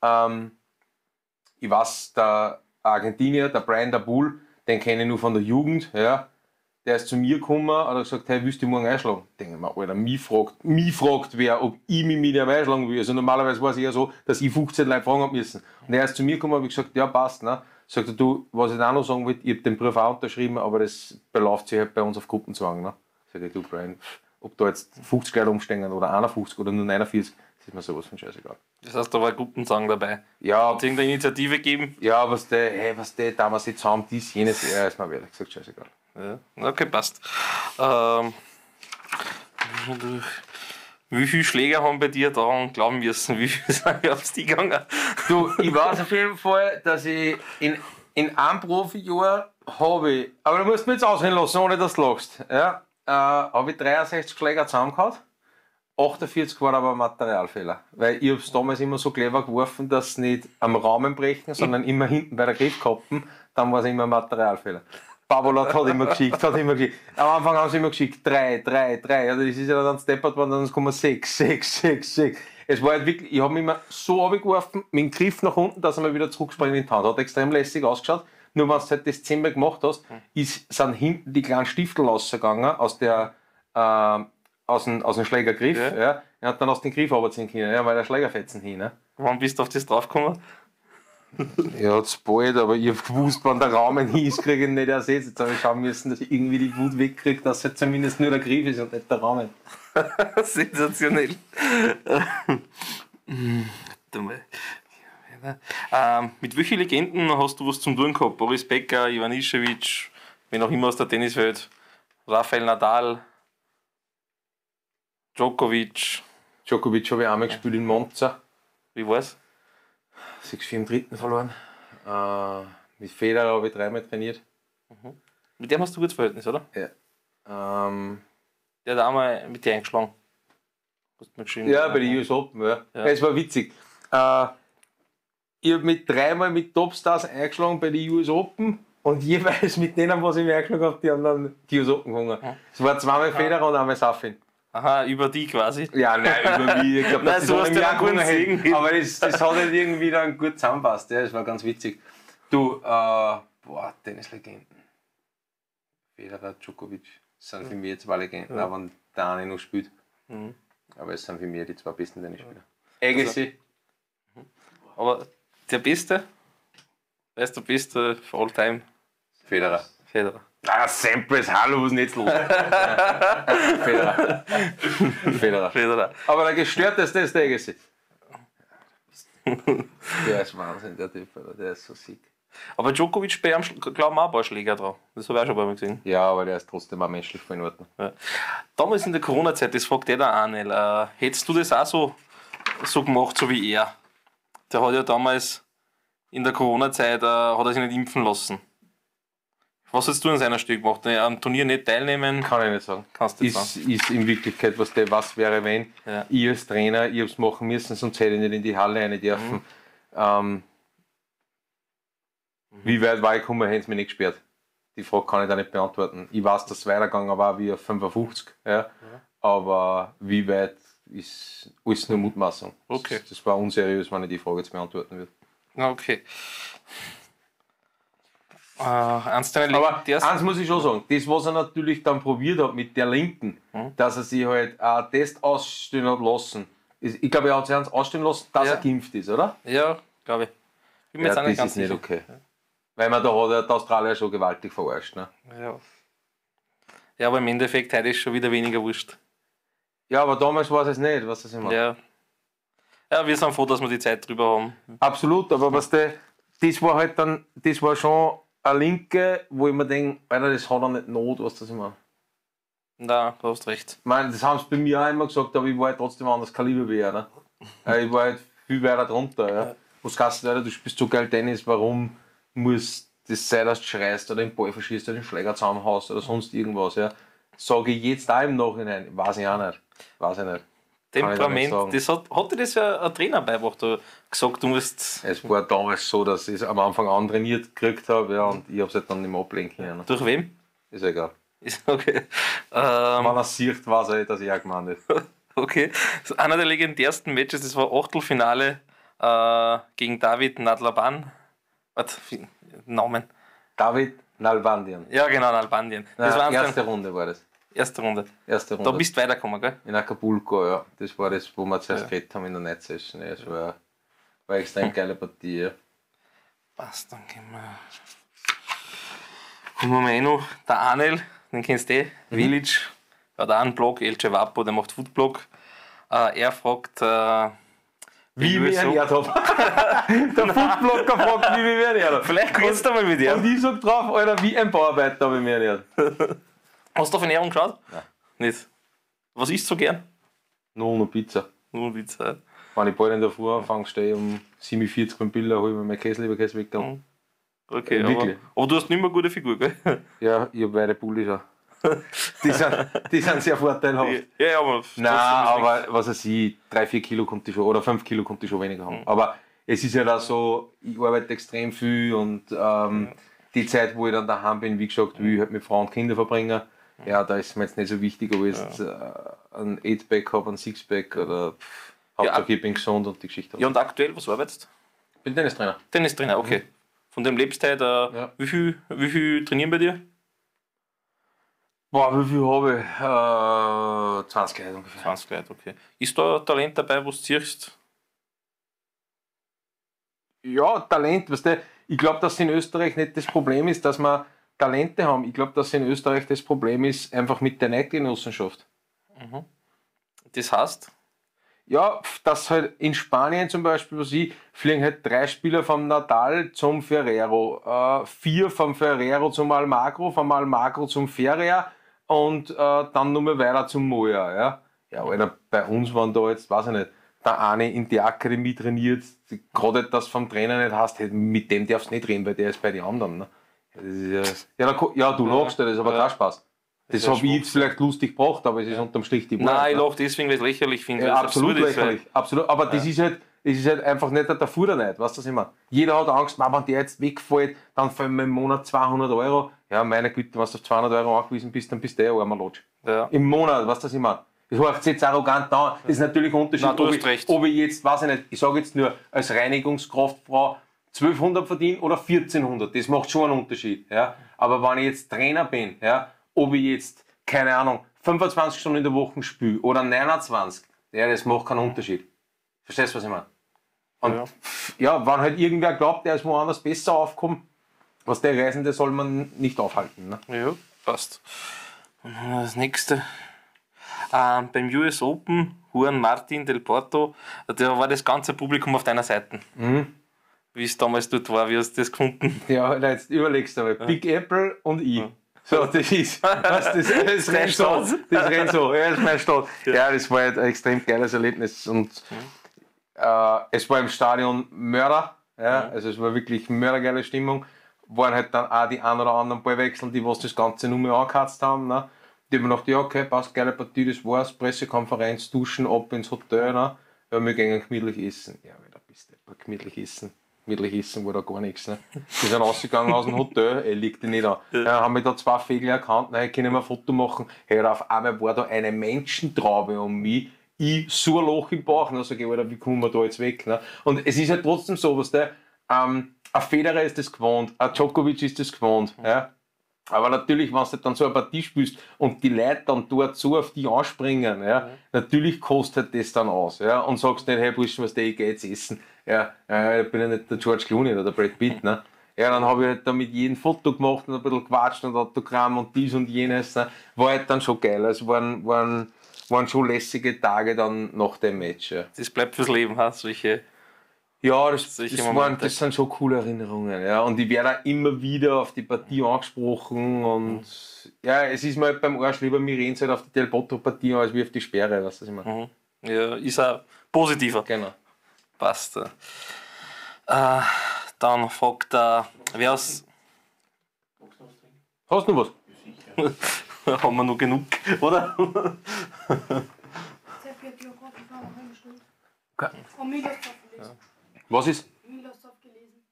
ich weiß, der Argentinier, der Brian Bull, den kenne ich nur von der Jugend, ja. Der ist zu mir gekommen und hat gesagt, hey, willst du morgen einschlagen? Ich denke mir, Alter, mich fragt wer, ob ich mich mit ihm einschlagen will. Also normalerweise war es eher so, dass ich 15 Leute fragen habe müssen. Und er ist zu mir gekommen und habe gesagt, ja passt, ne? Sagt er, du, was ich auch noch sagen wollte, ich habe den Brief auch unterschrieben, aber das beläuft sich halt bei uns auf Gruppenzwang. Ne? Sag ich, du Brian, ob da jetzt 50 Leute umstehen oder 51 oder nur 49, das ist mir sowas von scheißegal. Das heißt, da war Gruppenzwang dabei. Ja. Hat es irgendeine Initiative gegeben? Ja, was der damals jetzt haben, dies, jenes, er ist mir ehrlich gesagt scheißegal. Ja. Okay, passt. Wie viele Schläger haben bei dir daran glauben müssen? Wie viele sind aufs die gegangen? Du, ich weiß auf jeden Fall, dass ich in einem Profijahr habe, aber du musst mich jetzt aussehen lassen, ohne dass du lachst. Ja, habe ich 63 Schläger zusammengehauen. 48 waren aber Materialfehler. Weil ich habe es damals immer so clever geworfen, dass es nicht am Rahmen brechen, sondern immer hinten bei der Griffkappen. Dann war es immer ein Materialfehler. Babolat hat immer geschickt. Am Anfang haben sie immer geschickt 3. Also das ist ja dann steppert worden, dann kommen 6. Es war halt wirklich, ich habe mich immer so runtergeworfen, mit dem Griff nach unten, dass er mal wieder zurückspringt in die Hand. Hat extrem lässig ausgeschaut. Nur wenn du halt das 10-mal gemacht hast, sind hinten die kleinen Stiftel rausgegangen aus dem Schlägergriff. Ja. Er hat dann aus dem Griff runterziehen können, ja, weil der Schlägerfetzen hin. Ne? Wann bist du auf das draufgekommen? Ja, zu bald, aber ich habe gewusst, wann der Rahmen hin ist, kriege ich ihn nicht ersetzt. Jetzt habe ich schauen müssen, dass ich irgendwie die Wut wegkriege, dass halt zumindest nur der Griff ist und nicht der Rahmen. Sensationell. Mit welchen Legenden hast du was zum tun gehabt? Boris Becker, Ivanišević, wen auch immer aus der Tenniswelt, Rafael Nadal, Djokovic. Djokovic habe ich einmal gespielt in Monza. Wie war's? 6-4 im dritten verloren. Mit Federer habe ich 3-mal trainiert. Mit dem hast du gutes Verhältnis, oder? Ja. Der hat einmal mit dir eingeschlagen. Hast du mir geschrieben? Ja, bei den US Open, ja. Es war witzig. Ich habe mit 3-mal mit Topstars eingeschlagen bei den US Open und jeweils mit denen, was ich mir eingeschlagen habe, die haben dann die US Open gewonnen. Es war 2-mal Federer und einmal Safin. Aha, über die quasi. Ja, nein, über mich. Ich glaube, das so hast du auch einen hätten. Aber das hat halt irgendwie dann gut zusammenpasst. Ja, das war ganz witzig. Du, Tennislegenden. Federer, Djokovic sind für mich 2 Legenden, auch wenn der eine noch spielt. Aber es sind für mich die 2 besten Tennisspieler. Agassi. Aber der Beste? Wer ist der Beste for all time? Federer. Sampras, hallo, was ist denn jetzt los? Federer. Aber der gestörteste ist der Agassi. Der ist Wahnsinn, der Typ, der ist so sick. Aber Djokovic bei ihm glauben auch ein paar Schläger drauf. Das habe ich auch schon ein paar Mal gesehen. Ja, aber der ist trotzdem auch menschlich voll in Ordnung. Ja. Damals in der Corona-Zeit, das fragt der Arnel, hättest du das auch so gemacht, so wie er? Der hat ja damals in der Corona-Zeit hat er sich nicht impfen lassen. Was hast du in seiner Stelle gemacht? Am Turnier nicht teilnehmen? Kann ich nicht sagen. Kannst du nicht sagen. Ist in Wirklichkeit, was wäre, wenn ich als Trainer, ich habe es machen müssen, sonst hätte ich nicht in die Halle rein dürfen. Wie weit war ich gekommen, hätten sie mich nicht gesperrt. Die Frage kann ich da nicht beantworten. Ich weiß, dass es weitergegangen war wie auf 55. Ja. Aber wie weit ist alles nur Mutmaßung. Okay. Das war unseriös, wenn ich die Frage jetzt beantworten würde. Okay. Aber eins muss ich schon sagen, das was er natürlich dann probiert hat mit der Linken, dass er sich halt einen Test ausstellen hat lassen. Ich glaube, er hat sich eins ausstellen lassen, dass er geimpft ist, oder? Ja, glaube ich. Bin mir jetzt auch nicht das ganz ist nicht sicher. okay. Weil man da hat er die Australier schon gewaltig verarscht. Ne? Ja, aber im Endeffekt heute ist schon wieder weniger wurscht. Ja, aber damals war es nicht, was das immer. Ja, wir sind froh, dass wir die Zeit drüber haben. Absolut, aber was das war halt dann, das war schon eine Linke, wo ich mir denke, Alter, das hat er nicht Not, was das immer. Nein, du hast recht. Ich meine, das haben sie bei mir auch immer gesagt, aber ich war halt trotzdem anders Kaliber wie er. Ne? Ich war halt viel weiter drunter. Ja? Was kannst du, Alter, du spielst so geil Tennis, warum muss das sein, dass du schreist oder den Ball verschießt oder den Schläger zusammenhaust oder sonst irgendwas. Ja? Sage ich jetzt auch im Nachhinein, weiß ich auch nicht. Temperament, das hat dir das ja ein Trainer beigebracht, gesagt, du musst. Es war damals so, dass ich es am Anfang an trainiert gekriegt habe, ja, und ich habe es halt dann nicht mehr ablehnen können. Ne? Durch wem? Ist egal. Ist okay. Wenn er sieht, weiß er, dass ich auch gemeint habe. Okay. Einer der legendärsten Matches, das war Achtelfinale gegen David Nalbandian. Namen. David Nalbandian. Ja, genau, Nalbandian. Das war erste Runde war das. Erste Runde. Da bist du weitergekommen, gell? In Acapulco, ja. Das war das, wo wir zuerst geredet haben in der Night Session. Ja, das war eine extrem geile Partie. Ja. Passt, dann gehen wir. Kommen wir mal noch. Der Anel, den kennst du Village. Hat auch einen Blog, El Cevapo, der macht Foodblog. Er fragt, wie ich mich ernährt habe. Der Foodblogger fragt, wie ich mich ernährt habe. Vielleicht kannst du mal mit dir. Und ich sag drauf, Alter, wie ein Bauarbeiter habe ich mich ernährt. Hast du auf Ernährung geschaut? Nein. Nicht. Was isst du so gern? Nur Pizza. Nur Pizza. Wenn ich bald in der Früh anfange, stehe ich um 7:40 beim Biller, hole ich mir meinen Käse weg. Okay, wirklich. Aber du hast nicht mehr eine gute Figur, gell? Ja, ich habe beide Bulli schon. Die sind sehr vorteilhaft. Ja, aber. Nein, aber was weiß ich, 3-4 Kilo konnte ich schon, oder 5 Kilo konnte ich schon weniger haben. Aber es ist ja da so, ich arbeite extrem viel und die Zeit, wo ich dann daheim bin, wie gesagt, will ich halt mit Frau und Kinder verbringen. Ja, da ist mir jetzt nicht so wichtig, ob ich jetzt ein 8-Pack habe, ein 6-Pack oder Hauptsache ich bin gesund und die Geschichte. Ja, und aktuell, was arbeitest du? Ich bin Tennistrainer. Tennistrainer, okay. Von dem lebst du heute, wie viel trainieren bei dir? Boah, wie viel habe ich? 20 Leute ungefähr. 20 Leute, okay. Ist da ein Talent dabei, was du siehst? Ja, Talent, weißt du, ich glaube, dass in Österreich nicht das Problem ist, dass wir Talente haben. Ich glaube, dass in Österreich das Problem ist, einfach mit der Neidgenossenschaft. Das heißt? Ja, dass halt in Spanien zum Beispiel, fliegen halt 3 Spieler vom Nadal zum Ferrero, 4 vom Ferrero zum Almagro, vom Almagro zum Ferrer und dann nur mehr weiter zum Moja. Ja, Alter, bei uns waren da jetzt, weiß ich nicht, der eine in die Akademie trainiert, gerade das vom Trainer nicht hast, mit dem darfst du nicht reden, weil der ist bei den anderen. Ne? Das ist ja, du lachst, das ist aber kein Spaß. Das habe ich jetzt vielleicht lustig gebracht, aber es ist unterm Strich die Wahrheit. Nein, ich lache deswegen, weil ich es lächerlich finde. Ja, absolut lächerlich. Absolut. Aber das ist halt einfach nicht der Fuderneid, weißt du, was ich meine? Jeder hat Angst, wenn der jetzt wegfällt, dann fallen mir im Monat 200 Euro. Ja, meine Güte, wenn du auf 200 Euro angewiesen bist, dann bist du ein armer Lotsch. Ja. Im Monat, weißt du, was ich meine? Das hört sich jetzt arrogant an. Das ist natürlich ein Unterschied, ob ich jetzt, weiß ich nicht, ich sage jetzt nur, als Reinigungskraftfrau 1200 verdiene oder 1400. Das macht schon einen Unterschied. Ja? Aber wenn ich jetzt Trainer bin, ja, ob ich jetzt, keine Ahnung, 25 Stunden in der Woche spiele oder 29, ja, das macht keinen Unterschied. Verstehst du, was ich meine? Und ja, wenn halt irgendwer glaubt, der ist woanders besser aufkommen, was der Reisende soll man nicht aufhalten. Ne? Ja, passt. Und das nächste. Beim US Open, Juan Martín del Porto, da war das ganze Publikum auf deiner Seite. Wie es damals dort war, wie hast du das gefunden? Ja, jetzt überlegst du mal. Big Apple und ich. So, das ist, das rennt so. Das rennt so, ja, das ist mein Stadt. Ja, das war ein extrem geiles Erlebnis und es war im Stadion Mörder, ja, also es war wirklich mördergeile Stimmung. waren halt dann auch die ein oder anderen Ballwechsel, die was das Ganze nur mehr angekratzt haben. Ne? Die haben mir gedacht, ja okay, passt, geile Partie, das war's, Pressekonferenz, duschen, ab ins Hotel, ne? Ja, wir gehen gemütlich essen. Ja, da bist du gemütlich essen. Gemütlich essen war da gar nichts. Ne? Wir sind rausgegangen aus dem Hotel, liegt nicht an. Ja, haben wir da 2 Vögel erkannt, können wir ein Foto machen. Hey, auf einmal war da eine Menschentraube um mich. Ich so ein Loch im Bauch, ne? Sag ich, Alter, wie kommen wir da jetzt weg? Ne? Und es ist halt trotzdem so, was der, ein Federer ist das gewohnt, ein Djokovic ist das gewohnt. Ja? Aber natürlich, wenn du dann so eine Partie spielst und die Leute dann dort so auf die anspringen, ja, natürlich kostet das dann aus. Ja? Und sagst nicht, hey Burschen, was der, ich geh jetzt essen. Ja, ich bin ja nicht der George Clooney oder der Brad Pitt. Ne? Ja, dann habe ich halt da mit jedem Foto gemacht und ein bisschen gequatscht und Autogramm und dies und jenes. Ne? War halt dann schon geil. Es waren schon lässige Tage dann nach dem Match. Ja. Das bleibt fürs Leben, solche. Ja, das sind schon coole Erinnerungen. Ja. Und ich werde auch immer wieder auf die Partie angesprochen. Und ja, es ist mir halt beim Arsch lieber, mir reden halt auf die Del Potro-Partie als wie auf die Sperre. Weißt du, was ich meine? Ja, ist auch positiver. Genau. Passt. Dann fragt er, wer aus. Hast du noch was? Haben wir noch genug, oder? Okay. Was ist? gelesen.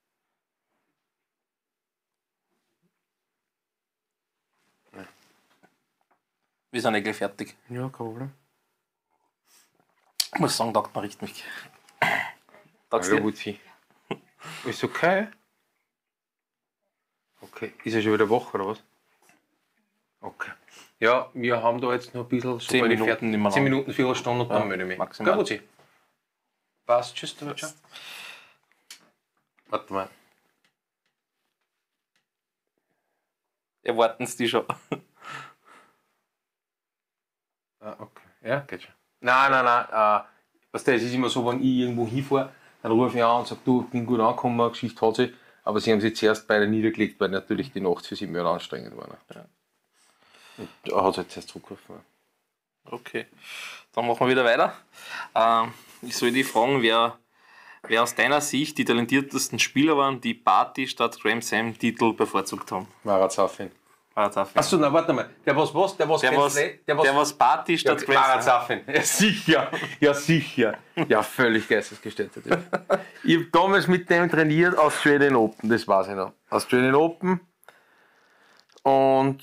Wir sind gleich fertig. Ja, kein Problem. Ich muss sagen, taugt man richtig mich. Taugst Ja, dir? gut. Ist okay? Okay. Ist er schon wieder wach oder was? Okay. Ja, wir haben da jetzt noch ein bisschen. 10 Minuten nicht mehr 10 lang. Minuten, Viertelstunde und dann melde ich mich. maximal. Gut, passt. Tschüss, du Ciao. Warte mal. Erwarten Sie die schon. Okay. Ja, geht schon. Nein. Weißt du, es ist immer so, wenn ich irgendwo hinfahre, dann rufe ich an und sage, du, ich bin gut angekommen, eine Geschichte hat sich. Aber sie haben sich zuerst beide niedergelegt, weil natürlich die Nacht für sie mehr anstrengend war. Ne? Ja. Und da hat es jetzt erst zurückgerufen. Okay, dann machen wir wieder weiter. Ich soll dich fragen, wer aus deiner Sicht die talentiertesten Spieler waren, die Party statt Grand Slam-Titel bevorzugt haben. Marat Safin. Marat Safin. Achso, na warte mal. Der was Party statt Marat Grand Slam. Safin. Ja, sicher. Ja, sicher. Ja, völlig geistesgestört. Ich habe damals mit dem trainiert Australian Open, das weiß ich noch. Australian Open. Und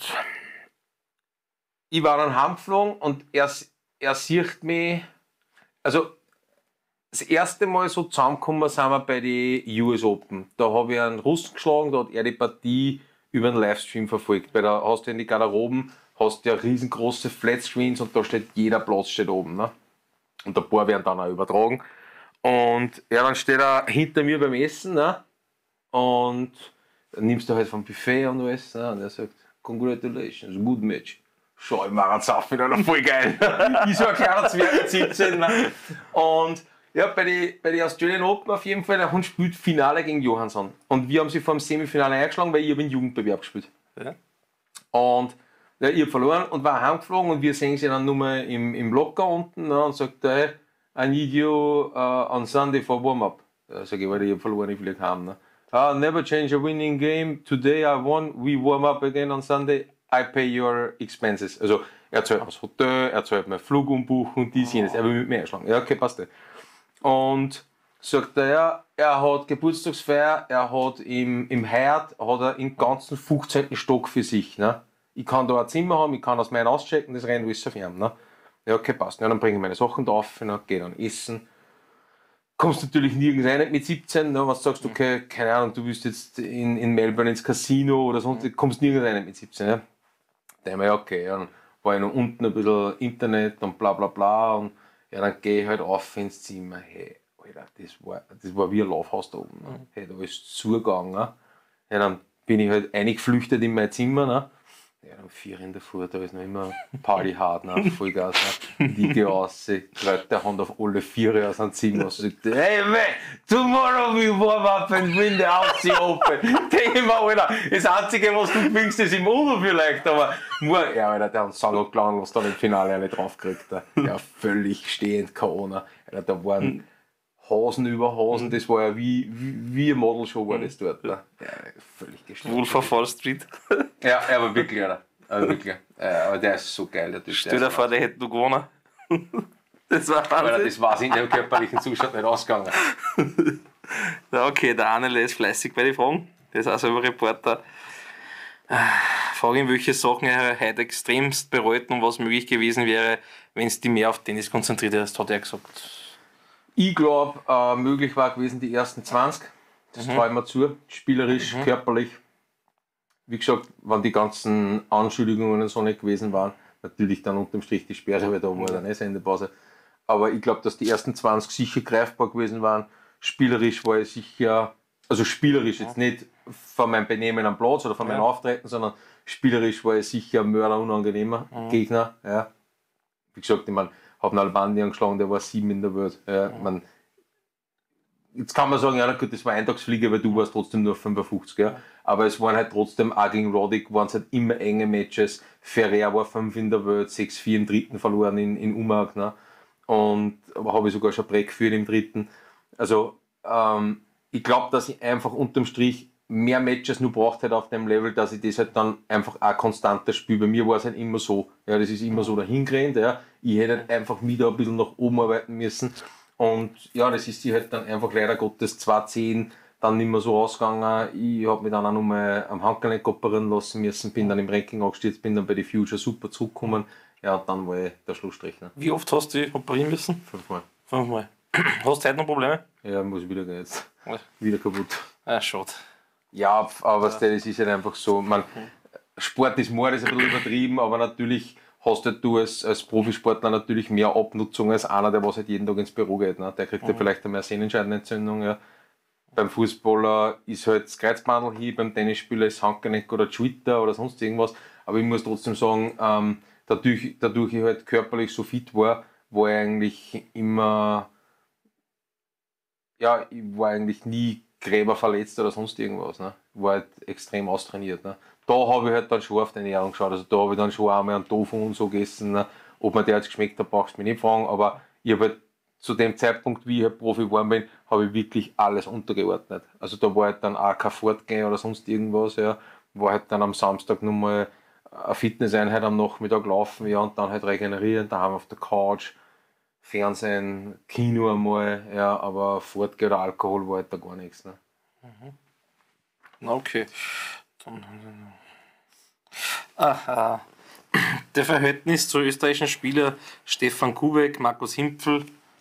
ich war dann heimgeflogen und er sieht mich. Also, das erste Mal so zusammengekommen sind wir bei den US Open. Da habe ich einen Russen geschlagen, da hat er die Partie über den Livestream verfolgt. Da hast du in die Garderoben, hast du ja riesengroße Flatscreens und da steht jeder Platz steht oben. Ne? Und ein paar werden dann auch übertragen. Und ja, dann steht er hinter mir beim Essen, ne? Und dann nimmst du halt vom Buffet und alles. Ne? Und er sagt, congratulations, good match. Schau, ich mache jetzt auf, wieder voll geil. Ich so ein kleiner Zwerg mit 17. Ne? Und ja, bei den Australian Open auf jeden Fall, der Hund spielt Finale gegen Johansson. Und wir haben sie vor dem Semifinale eingeschlagen, weil ich habe einen Jugendbewerb gespielt. Ja. Und ja, ich habe verloren und war heimgeflogen und wir sehen sie dann nur mal im Locker unten, ne, und sagt, hey, I need you on Sunday for warm-up. Sag ich, weil ich habe verloren, ich fliege heim. Ne. Never change a winning game. Today I won. We warm up again on Sunday. I pay your expenses. Also er zahlt das Hotel, er zahlt mein Flug umbuchen und dies, jenes. Er will mit mir einschlagen. Ja, okay, passt. Und sagt er, ja, er hat Geburtstagsfeier, er hat im Herd, hat er im ganzen 15. Stock für sich. Ne? Ich kann da ein Zimmer haben, ich kann aus meinem auschecken, das rennt alles auf ihn. Ne? Ja, okay, passt. Ja, dann bringe ich meine Sachen da auf, ne? Gehe dann essen. Kommst natürlich nirgends rein mit 17, ne? Wenn du sagst, okay, keine Ahnung, du willst jetzt in Melbourne ins Casino oder sonst, kommst nirgends rein mit 17. Ne? Da haben wir, ja, okay, ja, dann war ich noch unten ein bisschen Internet und bla bla bla und ja, dann gehe ich halt auf ins Zimmer. Hey, Alter, das war wie ein Laufhaus da oben. Ne? Hey, da ist zugegangen. Ne? Ja, dann bin ich halt eingeflüchtet in mein Zimmer. Ne? Ja, um 4 in der Früh, da ist noch immer Party hart, ne? Vollgas. Ne? Ich gehe raus, greift der Hand auf alle 4 aus dem Zimmer und sagt, hey man, tomorrow we warm up and win the Aussie Open. Thema, Alter, das Einzige, was du gewinnst, ist im Uno vielleicht, aber ja, Alter, der hat uns sauer geklaut, was dann im Finale eine draufgekriegt hat. Ja, völlig stehend K.O. Alter, da waren Hasen über Hasen, das war ja wie eine Modelshow war das dort. Ne? Ja, völlig gestört. Wolf of Wall Street. Ja, aber wirklich, oder? Aber wirklich. Aber der ist so geil, der Typ. Stell dir vor, der hätte noch gewonnen. Das war Wahnsinn. Alter, das war in dem körperlichen Zustand nicht ausgegangen. Ja, okay, der Arne ist fleißig bei den Fragen. Der ist auch selber Reporter. Frage ihn, welche Sachen er heute extremst bereut und was möglich gewesen wäre, wenn es die mehr auf Tennis konzentriert hättest, hat er gesagt. Ich glaube, möglich war gewesen die ersten 20. Das traue ich mir zu. Spielerisch, körperlich. Wie gesagt, wenn die ganzen Anschuldigungen so nicht gewesen waren, natürlich dann unterm Strich die Sperre, weil da war dann Sendepause. Aber ich glaube, dass die ersten 20 sicher greifbar gewesen waren. Spielerisch war ich sicher, also spielerisch jetzt nicht von meinem Benehmen am Platz oder von meinem Auftreten, sondern spielerisch war ich sicher ein mörderunangenehmer Gegner. Ja. Wie gesagt, ich meine, habe einen Albandi angeschlagen, der war 7 in der Welt. Ja, jetzt kann man sagen, ja gut, das war Eintagsfliege, weil du warst trotzdem nur 55. Ja. Aber es waren halt trotzdem, auch gegen Roddick, waren es halt immer enge Matches. Ferrer war 5 in der Welt, 6-4 im dritten verloren in Umag. Ne. Und habe ich sogar schon Break geführt im dritten. Also ich glaube, dass ich einfach unterm Strich mehr Matches nur braucht hätte auf dem Level, dass ich das halt dann einfach auch konstanter spiele. Bei mir war es halt immer so, ja, das ist immer so dahingerannt, ja. Ich hätte halt einfach wieder ein bisschen nach oben arbeiten müssen und ja, das ist sie halt dann einfach leider Gottes 2-10 dann nicht mehr so ausgegangen. Ich habe mich dann auch nochmal am Handgelenk operieren lassen müssen, bin dann im Ranking angestürzt, bin dann bei den Future super zurückgekommen, ja, und dann war der Schlussstrich. Ne. Wie oft hast du dich operieren müssen? 5 Mal. 5 Mal. Hast du heute noch Probleme? Ja, muss wieder gehen jetzt. Wieder kaputt. Ah, schade. Ja, aber das ist halt einfach so. Sport ist Mord, ist ein bisschen übertrieben, aber natürlich hast du als Profisportler natürlich mehr Abnutzung als einer, der was halt jeden Tag ins Büro geht. Ne? Der kriegt ja vielleicht eine Sehnenscheidenentzündung. Ja. Beim Fußballer ist halt das Kreuzbandel hier, beim Tennisspieler ist Handgelenk oder die Schulter oder sonst irgendwas. Aber ich muss trotzdem sagen, dadurch ich halt körperlich so fit war ich eigentlich immer, ja, ich war eigentlich nie Gräber verletzt oder sonst irgendwas. Ne? Ich war halt extrem austrainiert. Ne? Da habe ich halt dann schon auf die Ernährung geschaut. Also da habe ich dann schon einmal einen Tofu und so gegessen. Ne? Ob mir der jetzt geschmeckt hat, brauchst du mich nicht fragen. Aber ich habe halt zu dem Zeitpunkt, wie ich halt Profi geworden bin, habe ich wirklich alles untergeordnet. Also da war halt dann auch kein Fortgehen oder sonst irgendwas. Ja. War halt dann am Samstag nochmal eine Fitnesseinheit am Nachmittag laufen, ja, und dann halt regenerieren, daheim auf der Couch. Fernsehen, Kino einmal, ja, aber Fortgehen oder Alkohol war halt da gar nichts. Ne? Okay. Der Verhältnis zu österreichischen Spielern Stefan Kubek, Markus Himpel.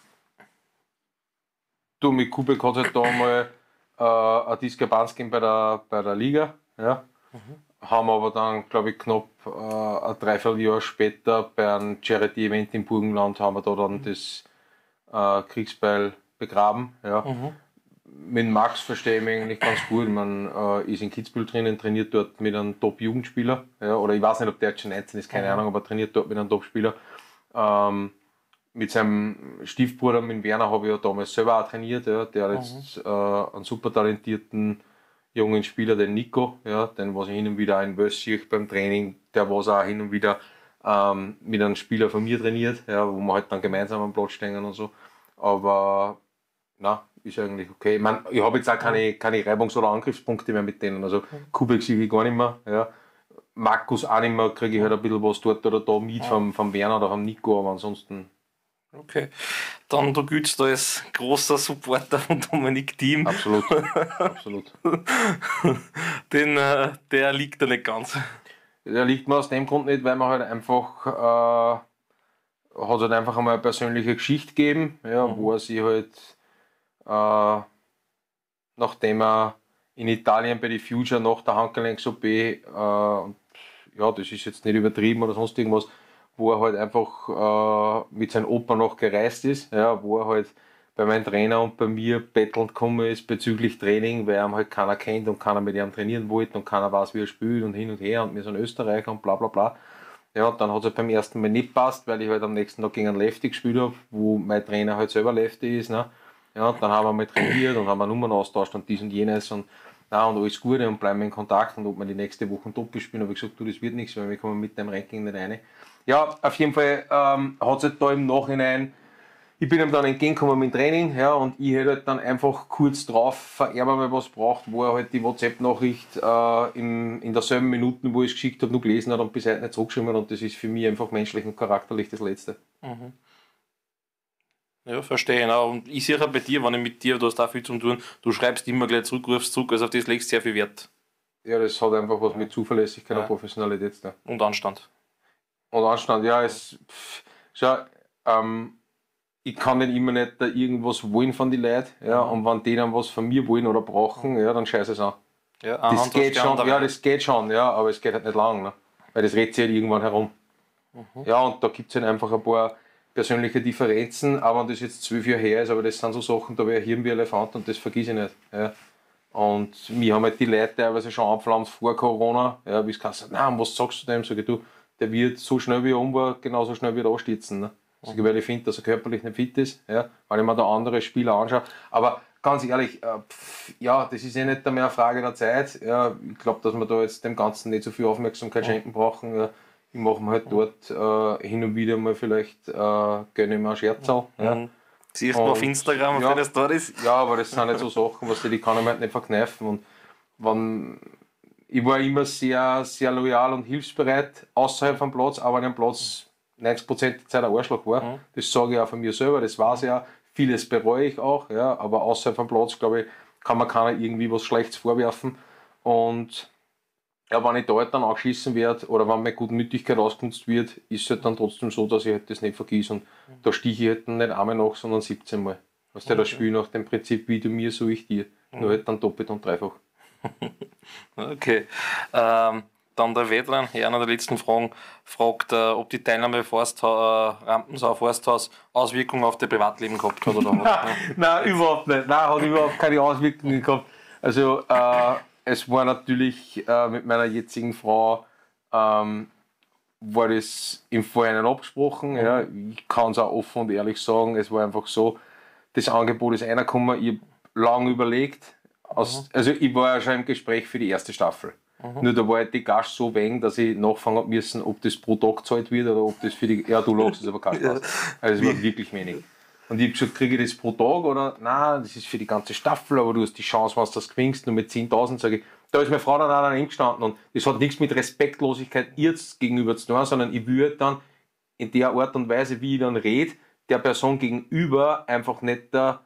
Du, mit Kubek hat es halt da mal eine Diskrepanz gegeben bei der Liga. Ja. Haben aber dann, glaube ich, knapp ein Dreivierteljahr später bei einem Charity-Event im Burgenland haben wir da dann das Kriegsbeil begraben. Ja. Mit Max verstehe ich mich eigentlich ganz gut. Man ist in Kitzbühel drinnen, trainiert dort mit einem Top-Jugendspieler. Ja, oder ich weiß nicht, ob der jetzt schon 19 ist, keine Ahnung, aber trainiert dort mit einem Top-Spieler. Mit seinem Stiefbruder, mit Werner, habe ich ja damals selber auch trainiert. Ja. Der hat jetzt einen super talentierten jungen Spieler, den Nico, ja, den was ich hin und wieder in Wössig beim Training, der was auch hin und wieder mit einem Spieler von mir trainiert, ja, wo wir halt dann gemeinsam am Platz stehen und so. Aber na, ist eigentlich okay. Ich habe jetzt auch keine Reibungs- oder Angriffspunkte mehr mit denen. Also Kubek sehe ich gar nicht mehr. Ja. Markus auch nicht mehr, kriege ich halt ein bisschen was dort oder da mit vom Werner oder vom Nico, aber ansonsten. Okay. Dann du giltst als großer Supporter von Dominik Thiem. Absolut. Absolut. Der liegt da nicht ganz. Der liegt mir aus dem Grund nicht, weil man halt einfach hat halt einfach einmal eine persönliche Geschichte gegeben, ja, wo er sich halt nachdem er in Italien bei den Future nach der Handgelenks-OP, ja, das ist jetzt nicht übertrieben oder sonst irgendwas, wo er halt einfach mit seinem Opa noch gereist ist, ja, wo er halt bei meinem Trainer und bei mir bettelnd gekommen ist bezüglich Training, weil er halt keiner kennt und keiner mit ihm trainieren wollte und keiner weiß, wie er spielt und hin und her und wir sind Österreicher und bla bla bla. Ja, und dann hat es halt beim ersten Mal nicht gepasst, weil ich halt am nächsten Tag gegen einen Lefty gespielt habe, wo mein Trainer halt selber Lefty ist. Ne? Ja, und dann haben wir mal trainiert und haben wir Nummern austauscht und dies und jenes und alles Gute und bleiben in Kontakt und ob wir die nächste Woche Doppel spielen, habe ich gesagt, du, das wird nichts, weil wir kommen mit dem Ranking nicht rein. Ja, auf jeden Fall hat es halt da im Nachhinein ich bin ihm dann entgegengekommen mit dem Training, ja, und ich hätte halt dann einfach kurz drauf von ihm mal was braucht, wo er halt die WhatsApp-Nachricht in derselben Minute, wo ich es geschickt habe, noch gelesen hat und bis heute nicht zurückgeschrieben hat, und das ist für mich einfach menschlich und charakterlich das Letzte. Mhm. Ja, verstehe ich. Und ich sehe bei dir, wenn ich mit dir, du hast auch viel zu tun, du schreibst immer gleich zurück, rufst zurück, also auf das legst du sehr viel Wert. Ja, das hat einfach was mit Zuverlässigkeit und Professionalität zu tun. Und Anstand. Und Anstand, ja, schau, ich kann nicht immer nicht da irgendwas wollen von den Leuten, ja, und wenn die dann was von mir wollen oder brauchen, ja, dann scheiße es an. Ja, das geht schon, ja, aber es geht halt nicht lang, ne? Weil das redet sich halt irgendwann herum. Ja, und da gibt es halt einfach ein paar persönliche Differenzen, aber wenn das jetzt 12 Jahre her ist, aber das sind so Sachen, da wäre Hirn wie Elefant und das vergiss ich nicht. Ja. Und wir haben halt die Leute teilweise schon anpflanzt vor Corona, ja, wie es kannst, nein, was sagst du dem? Sag ich, du, der wird so schnell wie er um war, genauso schnell wird er anstürzen. Ne? Also, weil ich finde, dass er körperlich nicht fit ist, ja, weil ich mir da andere Spieler anschaue. Aber ganz ehrlich, ja, das ist ja nicht mehr eine Frage der Zeit. Ja, ich glaube, dass wir da jetzt dem Ganzen nicht so viel Aufmerksamkeit schenken brauchen. Ja. Ich mache mir halt dort hin und wieder mal vielleicht gönne ich mir einen Scherzal. Ja. Siehst du auf Instagram, ja, wenn das dort ist? Ja, aber das sind nicht so Sachen, die kann ich mir halt nicht verkneifen. Und ich war immer sehr, sehr loyal und hilfsbereit außerhalb vom Platz, aber wenn ich am Platz 90% der Zeit ein Arschloch war. Das sage ich auch von mir selber, das weiß ich auch. Vieles bereue ich auch, ja, aber außerhalb vom Platz, glaube ich, kann man keiner irgendwie was Schlechtes vorwerfen. Und ja, wenn ich da halt dann angeschissen werde oder wenn meine Gutmütigkeit ausgenutzt wird, ist es halt dann trotzdem so, dass ich halt das nicht vergesse. Und da stiche ich halt nicht einmal nach, sondern 17 Mal. Weißt du, das Spiel nach dem Prinzip, wie du mir, so ich dir. Nur halt dann doppelt und dreifach. Okay. Dann der Wedran, einer der letzten Fragen, fragt, ob die Teilnahme Rampensau Forsthaus Auswirkungen auf dein Privatleben gehabt hat oder was? Nein, überhaupt nicht. Nein, hat überhaupt keine Auswirkungen gehabt. Also es war natürlich mit meiner jetzigen Frau war das im Vorhinein abgesprochen. Ja. Ich kann es auch offen und ehrlich sagen, es war einfach so, das Angebot ist reingekommen, ich habe lange überlegt. Also ich war ja schon im Gespräch für die erste Staffel. Nur da war halt die Gast so wenig, dass ich nachfragen habe müssen, ob das pro Tag gezahlt wird oder ob das für die. Ja, du lachst es, aber kein Spaß. Also es war wirklich wenig. Und ich habe gesagt, kriege ich das pro Tag oder nein, das ist für die ganze Staffel, aber du hast die Chance, wenn du das gewinnst, nur mit 10.000, sage ich. Da ist meine Frau dann auch daneben gestanden und das hat nichts mit Respektlosigkeit ihr gegenüber zu tun, sondern ich würde dann in der Art und Weise, wie ich dann rede, der Person gegenüber einfach nicht der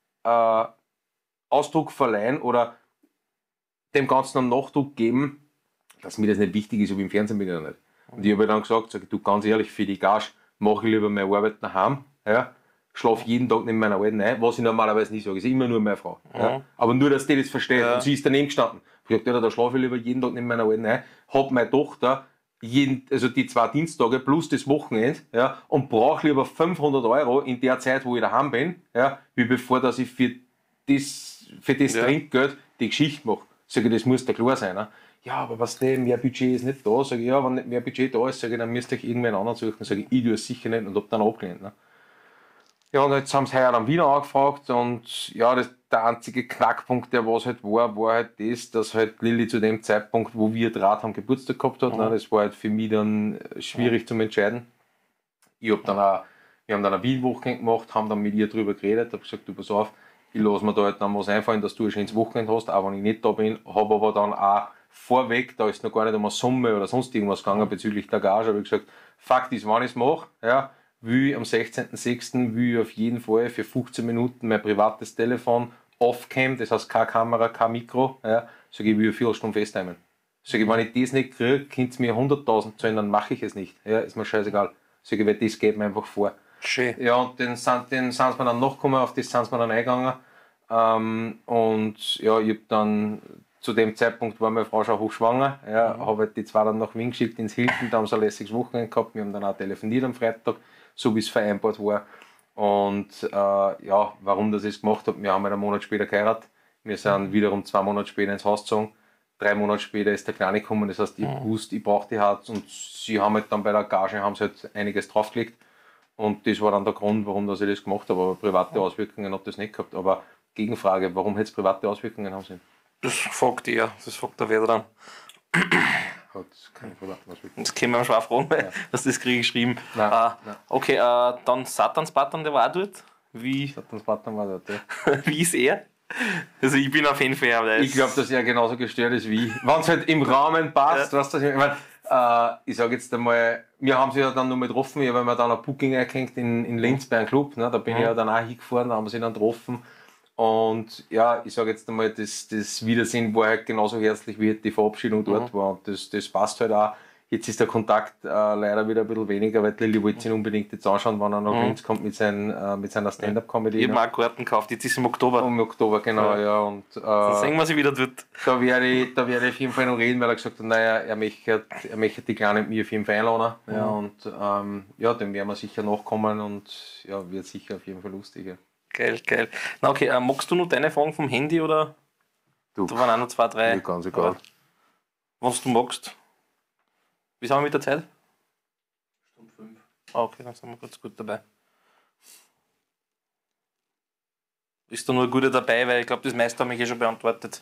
Ausdruck verleihen oder dem Ganzen einen Nachdruck geben, dass mir das nicht wichtig ist, ob ich im Fernsehen bin oder nicht. Und ich habe dann gesagt, sag, du, ganz ehrlich, für die Gage mache ich lieber meine Arbeit daheim, ja, schlafe jeden Tag neben meiner Alten ein, was ich normalerweise nicht sage, ist immer nur meine Frau. Ja. Aber nur, dass die das versteht. Ja. Und sie ist daneben gestanden. Ich habe gesagt, ja, da schlafe ich lieber jeden Tag neben meiner Alten ein, habe meine Tochter also die 2 Dienstage plus das Wochenende, ja, und brauche lieber 500 € in der Zeit, wo ich daheim bin, ja, wie bevor dass ich für das Trinkgeld die Geschichte mache. Sage ich, das muss dir klar sein. Ne? Ja, aber was denn, mehr Budget ist nicht da. Sage ich, ja, wenn nicht mehr Budget da ist, sage ich, dann müsst ihr euch irgendwen anderen suchen. Sage ich tue es sicher nicht und habe dann abgelehnt. Ne? Ja, und jetzt haben sie heuer dann wieder angefragt und ja, der einzige Knackpunkt, der was halt war halt das, dass halt Lilly zu dem Zeitpunkt, wo wir Draht haben, Geburtstag gehabt hat. Ne? Das war halt für mich dann schwierig zum Entscheiden. Wir haben dann ein Wien-Wochenende gemacht, haben dann mit ihr drüber geredet, habe gesagt, du pass auf, ich lasse mir da halt dann was einfallen, dass du ein schönes Wochenende hast, auch wenn ich nicht da bin, habe aber dann auch vorweg, da ist noch gar nicht um eine Summe oder sonst irgendwas gegangen bezüglich der Gage, habe ich gesagt, Fakt ist, wenn ich es mache, ja, will ich am 16.06. will ich auf jeden Fall für 15 Minuten mein privates Telefon off-cam, das heißt keine Kamera, kein Mikro, ja, sage ich, will eine Viertelstunde FaceTimen. Sage ich, wenn ich das nicht kriege, könnt ihr mir 100.000 zahlen, dann mache ich es nicht. Ja, ist mir scheißegal. Sage ich, weil das geht mir einfach vor. Schön. Ja, und den sind wir dann nachgekommen, auf das sind wir dann eingegangen. Und ja, ich habe dann zu dem Zeitpunkt war meine Frau schon hochschwanger. Ja, habe halt die 2 dann nach Wien geschickt ins Hilton, da haben sie ein lässiges Wochenende gehabt. Wir haben dann auch telefoniert am Freitag, so wie es vereinbart war. Und ja, warum das ich gemacht habe, wir haben einen Monat später geheiratet. Wir sind wiederum 2 Monate später ins Haus gezogen. 3 Monate später ist der Kleine gekommen, das heißt, ich wusste, ich brauche die Harz und sie haben halt dann bei der Gage haben sie halt einiges draufgelegt. Und das war dann der Grund, warum ich das gemacht habe. Aber private Auswirkungen hat das nicht gehabt. Aber Gegenfrage, warum hätte es private Auswirkungen haben sollen? Das fragt er, das fragt der Wedran. das ist kein Problem. Das können wir schon auch fragen, weil das kriege ich geschrieben. Nein. Okay, dann Satansbutton, der war auch dort. Satansbutton war dort, ja. Wie ist er? Also ich bin ein Fan von ihm. Ich glaube, dass er genauso gestört ist wie ich. Wenn es halt im Rahmen passt, weißt du, ich sage jetzt einmal, wir haben sie ja dann noch mal getroffen, ich habe mir dann ein Booking eingehängt in Linz bei einem Club, ne, da bin ich ja dann auch hingefahren, da haben wir sie dann getroffen. Und ja, ich sage jetzt einmal, das Wiedersehen war halt genauso herzlich wie die Verabschiedung dort war. Und das passt halt auch. Jetzt ist der Kontakt leider wieder ein bisschen weniger, weil Lilly wollte ihn unbedingt jetzt anschauen, wenn er nach Linz kommt mit seiner Stand-Up-Comedy. Ich habe auch Karten gekauft, jetzt ist es im Oktober. Im Oktober, genau, ja. Und, dann sehen wir sie wieder dort. Da werde ich auf jeden Fall noch reden, weil er gesagt hat, naja, er möchte die Kleine mit mir auf jeden Fall einladen. Ja, und dem werden wir sicher nachkommen und ja, wird sicher auf jeden Fall lustig. Ja. Geil. Na okay, magst du noch deine Fragen vom Handy oder? Du, da waren auch noch 2, 3. Ganz egal. Was du magst. Wie sind wir mit der Zeit? Stunde 5. Okay, dann sind wir kurz gut dabei. Ist da nur ein guter dabei, weil ich glaube, das meiste habe ich schon beantwortet.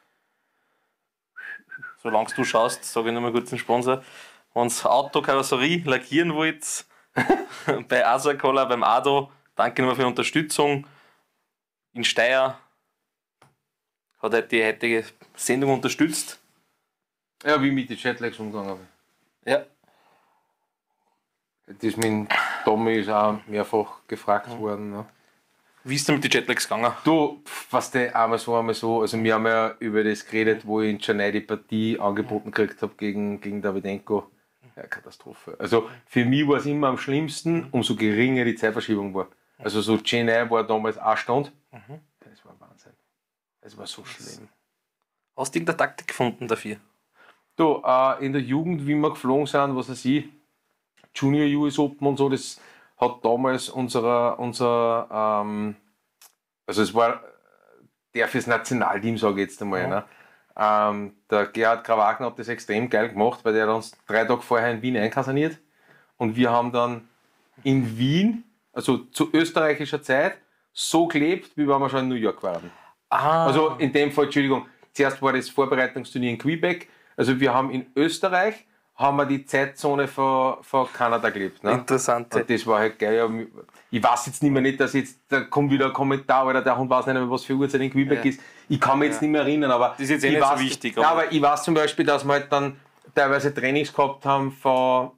Solange du schaust, sage ich nur mal kurz den Sponsor. Wenn ihr Autokarosserie lackieren wollt, bei Asacola, beim Ado, danke nochmal für die Unterstützung. In Steyr hat halt die heutige Sendung unterstützt. Ja, wie ich mit den Jetlags umgegangen habe. Ja. Das mit Tommy ist auch mehrfach gefragt worden. Ne? Wie ist denn mit den Jetlags gegangen? Du, was der einmal so. Also wir haben ja über das geredet, wo ich in Chennai die Partie angeboten gekriegt habe gegen Davydenko. Ja, Katastrophe. Also für mich war es immer am schlimmsten, umso geringer die Zeitverschiebung war. Also so Chennai war damals 1 Stunde. Das war Wahnsinn. Das war so schlimm. Hast du irgendeine Taktik gefunden dafür? Du, in der Jugend, wie wir geflogen sind, was weiß ich, Junior US Open und so, das hat damals unser also es war der fürs Nationalteam, sage ich jetzt einmal. Ne? Der Gerhard Krawagner hat das extrem geil gemacht, weil der hat uns 3 Tage vorher in Wien einkaserniert und wir haben dann in Wien, also zu österreichischer Zeit, so gelebt, wie wenn wir schon in New York waren. Also in dem Fall, Entschuldigung, zuerst war das Vorbereitungsturnier in Quebec. Also wir haben in Österreich die Zeitzone von Kanada gelebt. Ne? Interessant. Und das war halt geil. Ich weiß jetzt nicht mehr, da kommt wieder ein Kommentar, oder der Hund weiß nicht mehr, was für Uhrzeit in Quebec ist. Ich kann mich jetzt nicht mehr erinnern, aber... Das ist jetzt nicht so wichtig. Aber ich weiß zum Beispiel, dass wir halt dann teilweise Trainings gehabt haben von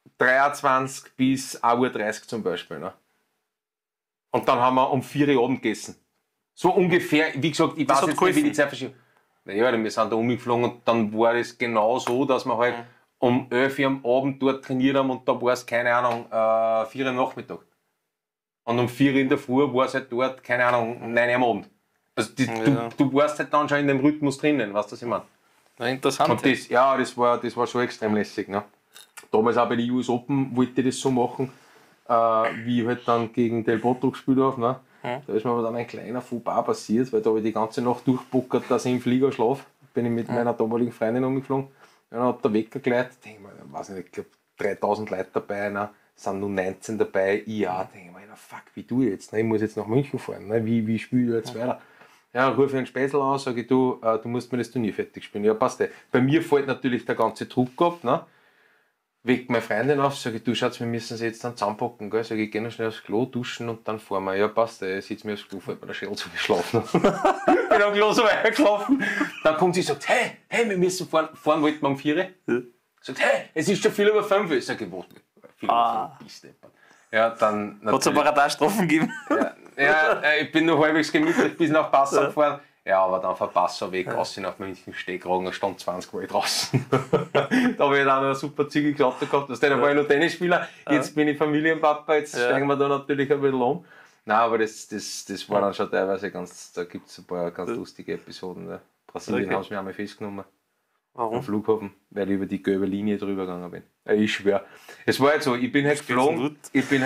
23 bis 1:30 Uhr zum Beispiel. Ne? Und dann haben wir um 4 Uhr Abend gegessen. So ungefähr, wie gesagt, ich weiß jetzt nicht, wie die Zeit verschiebt. Naja, wir sind da umgeflogen und dann war es genau so, dass wir halt um 11 Uhr am Abend dort trainiert haben und da war es, keine Ahnung, 4 Uhr am Nachmittag. Und um 4 Uhr in der Früh war es halt dort, keine Ahnung, 9 Uhr am Abend. Also du warst halt dann schon in dem Rhythmus drinnen, weißt du, was ich meine? Ja, interessant. Und das war schon extrem lässig. Ne? Damals auch bei den US Open wollte ich das so machen, wie ich halt dann gegen Del Potro gespielt habe. Ne? Da ist mir aber dann ein kleiner Fauxpas passiert, weil da habe ich die ganze Nacht durchbuckert, dass ich im Flieger schlafe. Bin ich mit meiner damaligen Freundin umgeflogen. Dann hat der Wecker geleitet. Ich denke mal, ich glaube 3000 Leute dabei, ne? Sind nur 19 dabei. Ich auch. Denke ich mir, fuck, wie du jetzt? Ne? Ich muss jetzt nach München fahren. Ne? Wie spiele ich jetzt weiter? Ja, rufe ich einen Späßl an, sage ich, du musst mir das Turnier fertig spielen. Ja, passt. Bei mir fällt natürlich der ganze Druck ab. Ne? Weckt meine Freundin auf, sage ich, du Schatz, wir müssen sie jetzt dann zusammenpacken. Gell? Sag ich, geh noch schnell aufs Klo, duschen und dann fahren wir. Ja, passt, ich sitze mir aufs Klo, fällt mir der Schädel zu geschlafen. Bin am Klo so weitergelaufen. Dann kommt sie und sagt, hey, wir müssen fahren. Fahren wollten wir um 4 Uhr. Sagt, hey, es ist schon viel über 5 Uhr. Ich sage, was? Viel über 5 Uhr. Ja, dann hat es ein paar Radar-Strafen gegeben? Ja, ich bin noch halbwegs gemütlich bis nach Passau gefahren. Ja, aber dann von Passau weg, aussehen auf München Stehkragen, da stand 20 Mal draußen. Da habe ich dann ein super zügiges Auto gehabt. Da war ich noch Tennisspieler, jetzt bin ich Familienpapa, jetzt steigen wir da natürlich ein bisschen um. Nein, aber das war dann schon teilweise da gibt es ein paar ganz lustige Episoden. Ne? Brasilien haben sie mich einmal festgenommen. Warum? Am Flughafen, weil ich über die gelbe Linie drüber gegangen bin. Ja, ich schwöre. Es war halt so, ich bin halt geflogen.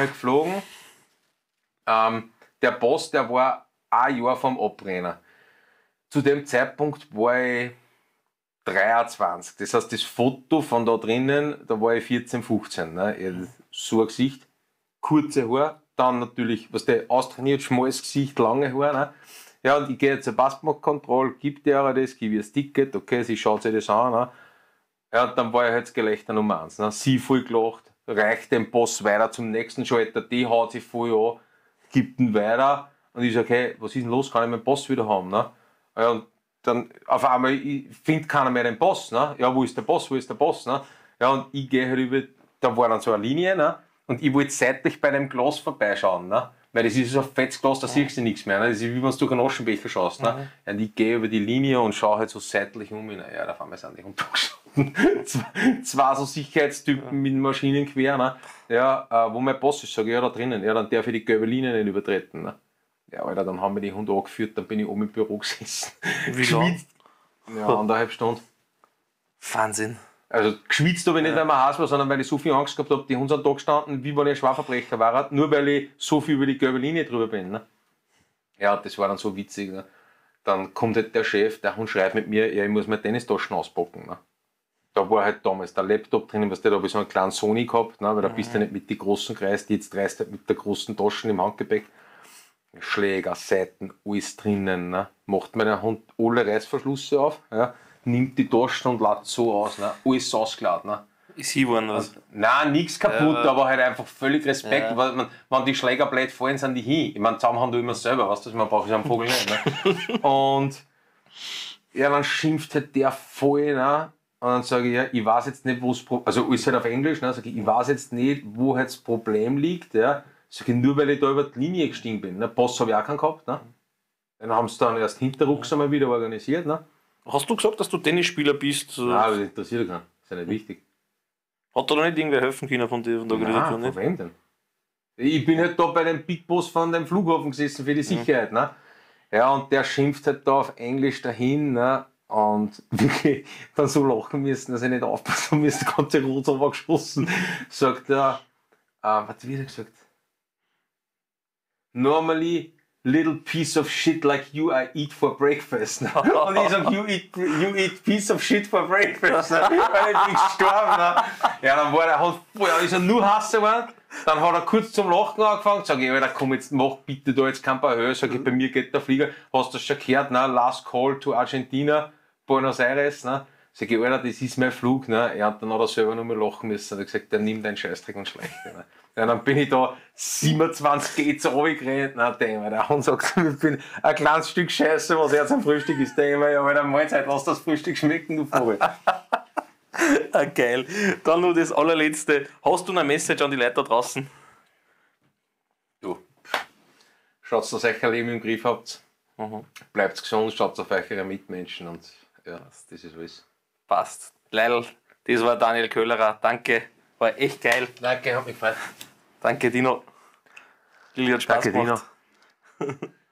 Der Boss, der war ein Jahr vom Abrennen. Zu dem Zeitpunkt war ich 23. Das heißt, das Foto von da drinnen, da war ich 14, 15. Ne? So ein Gesicht, kurze Haare, dann natürlich, was der austrainiert, schmales Gesicht, lange Haare. Ne? Ja, und ich gehe jetzt zur Passmarktkontrolle, gib der das, gib ihr das Ticket, okay, sie schaut sich das an. Ne? Ja, und dann war ja halt das Gelächter Nummer 1. Ne? Sie voll gelacht, reicht den Boss weiter zum nächsten Schalter, die haut sich voll an, gibt ihn weiter und ich sage, hey, was ist denn los, kann ich meinen Boss wieder haben? Ne? Ja, und dann auf einmal, ich finde keiner mehr den Boss. Ne? Ja, wo ist der Boss, wo ist der Boss? Ne? Ja, und ich gehe halt über, da war dann so eine Linie, ne? Und ich wollte seitlich bei dem Glas vorbeischauen. Ne? Weil das ist so ein fettes Glas, da siehst du nichts mehr. Ne? Das ist wie wenn du durch einen Aschenbecher schaust. Ne? Ja, und ich gehe über die Linie und schaue halt so seitlich um mich. Ja, da fahren wir sind nicht umgestanden. zwei so Sicherheitstypen mit Maschinengewehr. Ne? Ja, wo mein Boss ist, sage ich, ja, da drinnen. Ja, dann darf ich die gelbe Linie nicht übertreten. Ne? Ja, Alter, dann haben wir die Hunde angeführt, dann bin ich oben im Büro gesessen. Wie lang? Ja, 1,5 Stunden. Wahnsinn. Also geschwitzt habe ich nicht, weil mir heiß war, sondern weil ich so viel Angst gehabt habe, die Hunde sind da gestanden, wie wenn ich ein Schwerverbrecher war, nur weil ich so viel über die gelbe Linie drüber bin. Ne? Ja, das war dann so witzig. Ne? Dann kommt halt der Chef, der Hund schreit mit mir, ja, ich muss meine Tennistaschen auspacken. Ne? Da war halt damals der Laptop drinnen, da habe ich so einen kleinen Sony gehabt, ne? Weil da bist du nicht mit den großen gereist, jetzt reist du halt mit der großen Taschen im Handgepäck. Schläger, Seiten, alles drinnen. Ne? Macht mir der Hund alle Reißverschlüsse auf, ja? Nimmt die Taschen und lädt so aus. Ne? Alles ausgeladen. Ne? Ist hier geworden was? Nein, nichts kaputt, aber halt einfach völlig Respekt. Weil wenn die Schläger blöd fallen, sind die hin. Ich meine, zusammen haben du immer selber, weißt du, man braucht ja einen Vogel nicht. Ne? Und ja, dann schimpft halt der voll. Ne? Und dann sage ich, ja, ich weiß jetzt nicht, wo es Problem, also ist halt auf Englisch, ne? Sag ich weiß jetzt nicht, wo halt das Problem liegt. Ja? Sag ich, nur weil ich da über die Linie gestiegen bin. Ne? Pass habe ich auch keinen gehabt. Ne? Dann haben sie dann erst hinterrucks einmal wieder organisiert. Ne? Hast du gesagt, dass du Tennisspieler bist? Nein, aber das interessiert keinen. Das ist ja nicht wichtig. Hat da noch nicht irgendwer helfen können von der Organisation? Nein, von wem denn? Ich bin halt da bei dem Big Boss von dem Flughafen gesessen für die Sicherheit. Ne? Ja, und der schimpft halt da auf Englisch dahin. Ne? Und wirklich dann so lachen müssen, dass ich nicht aufpassen habe, mir ist der ganze Rot geschossen. Sagt er, was hat er gesagt? Normally, little piece of shit like you I eat for breakfast. Ne? Und ich sag, you eat piece of shit for breakfast. Ne? Weil ich bin gestorben. Ne? Ja, dann war der Hund voll, ist er nur Hasse geworden. Dann hat er kurz zum Lachen angefangen. Sag ich, Alter, komm jetzt, mach bitte da jetzt kein paar Höhe. Sag ich, bei mir geht der Flieger. Hast du das schon gehört? Ne? Last call to Argentina, Buenos Aires. Ne? Sag ich, Alter, das ist mein Flug. Ne? Ja, und dann hat er selber nur mal lachen müssen. Er hat gesagt, der nimmt einen Scheißdreck und schleicht. Ne? Ja, dann bin ich da 27 Gates runtergerannt. Na, der Hund sagt, ich bin ein kleines Stück Scheiße, was er zum Frühstück ist. Denke ich mir, ja, Alter, Mahlzeit, lass das Frühstück schmecken, du Vogel. Geil. Dann nur das allerletzte. Hast du eine Message an die Leute da draußen? Du, schaut, dass ihr euer Leben im Griff habt. Bleibt gesund, schaut auf eure Mitmenschen und ja, das ist alles. Passt. Leil, das war Daniel Köhlerer. Danke. War echt geil. Danke, hat mich gefreut. Danke, Dino. Lili hat Spaß gemacht. Dino.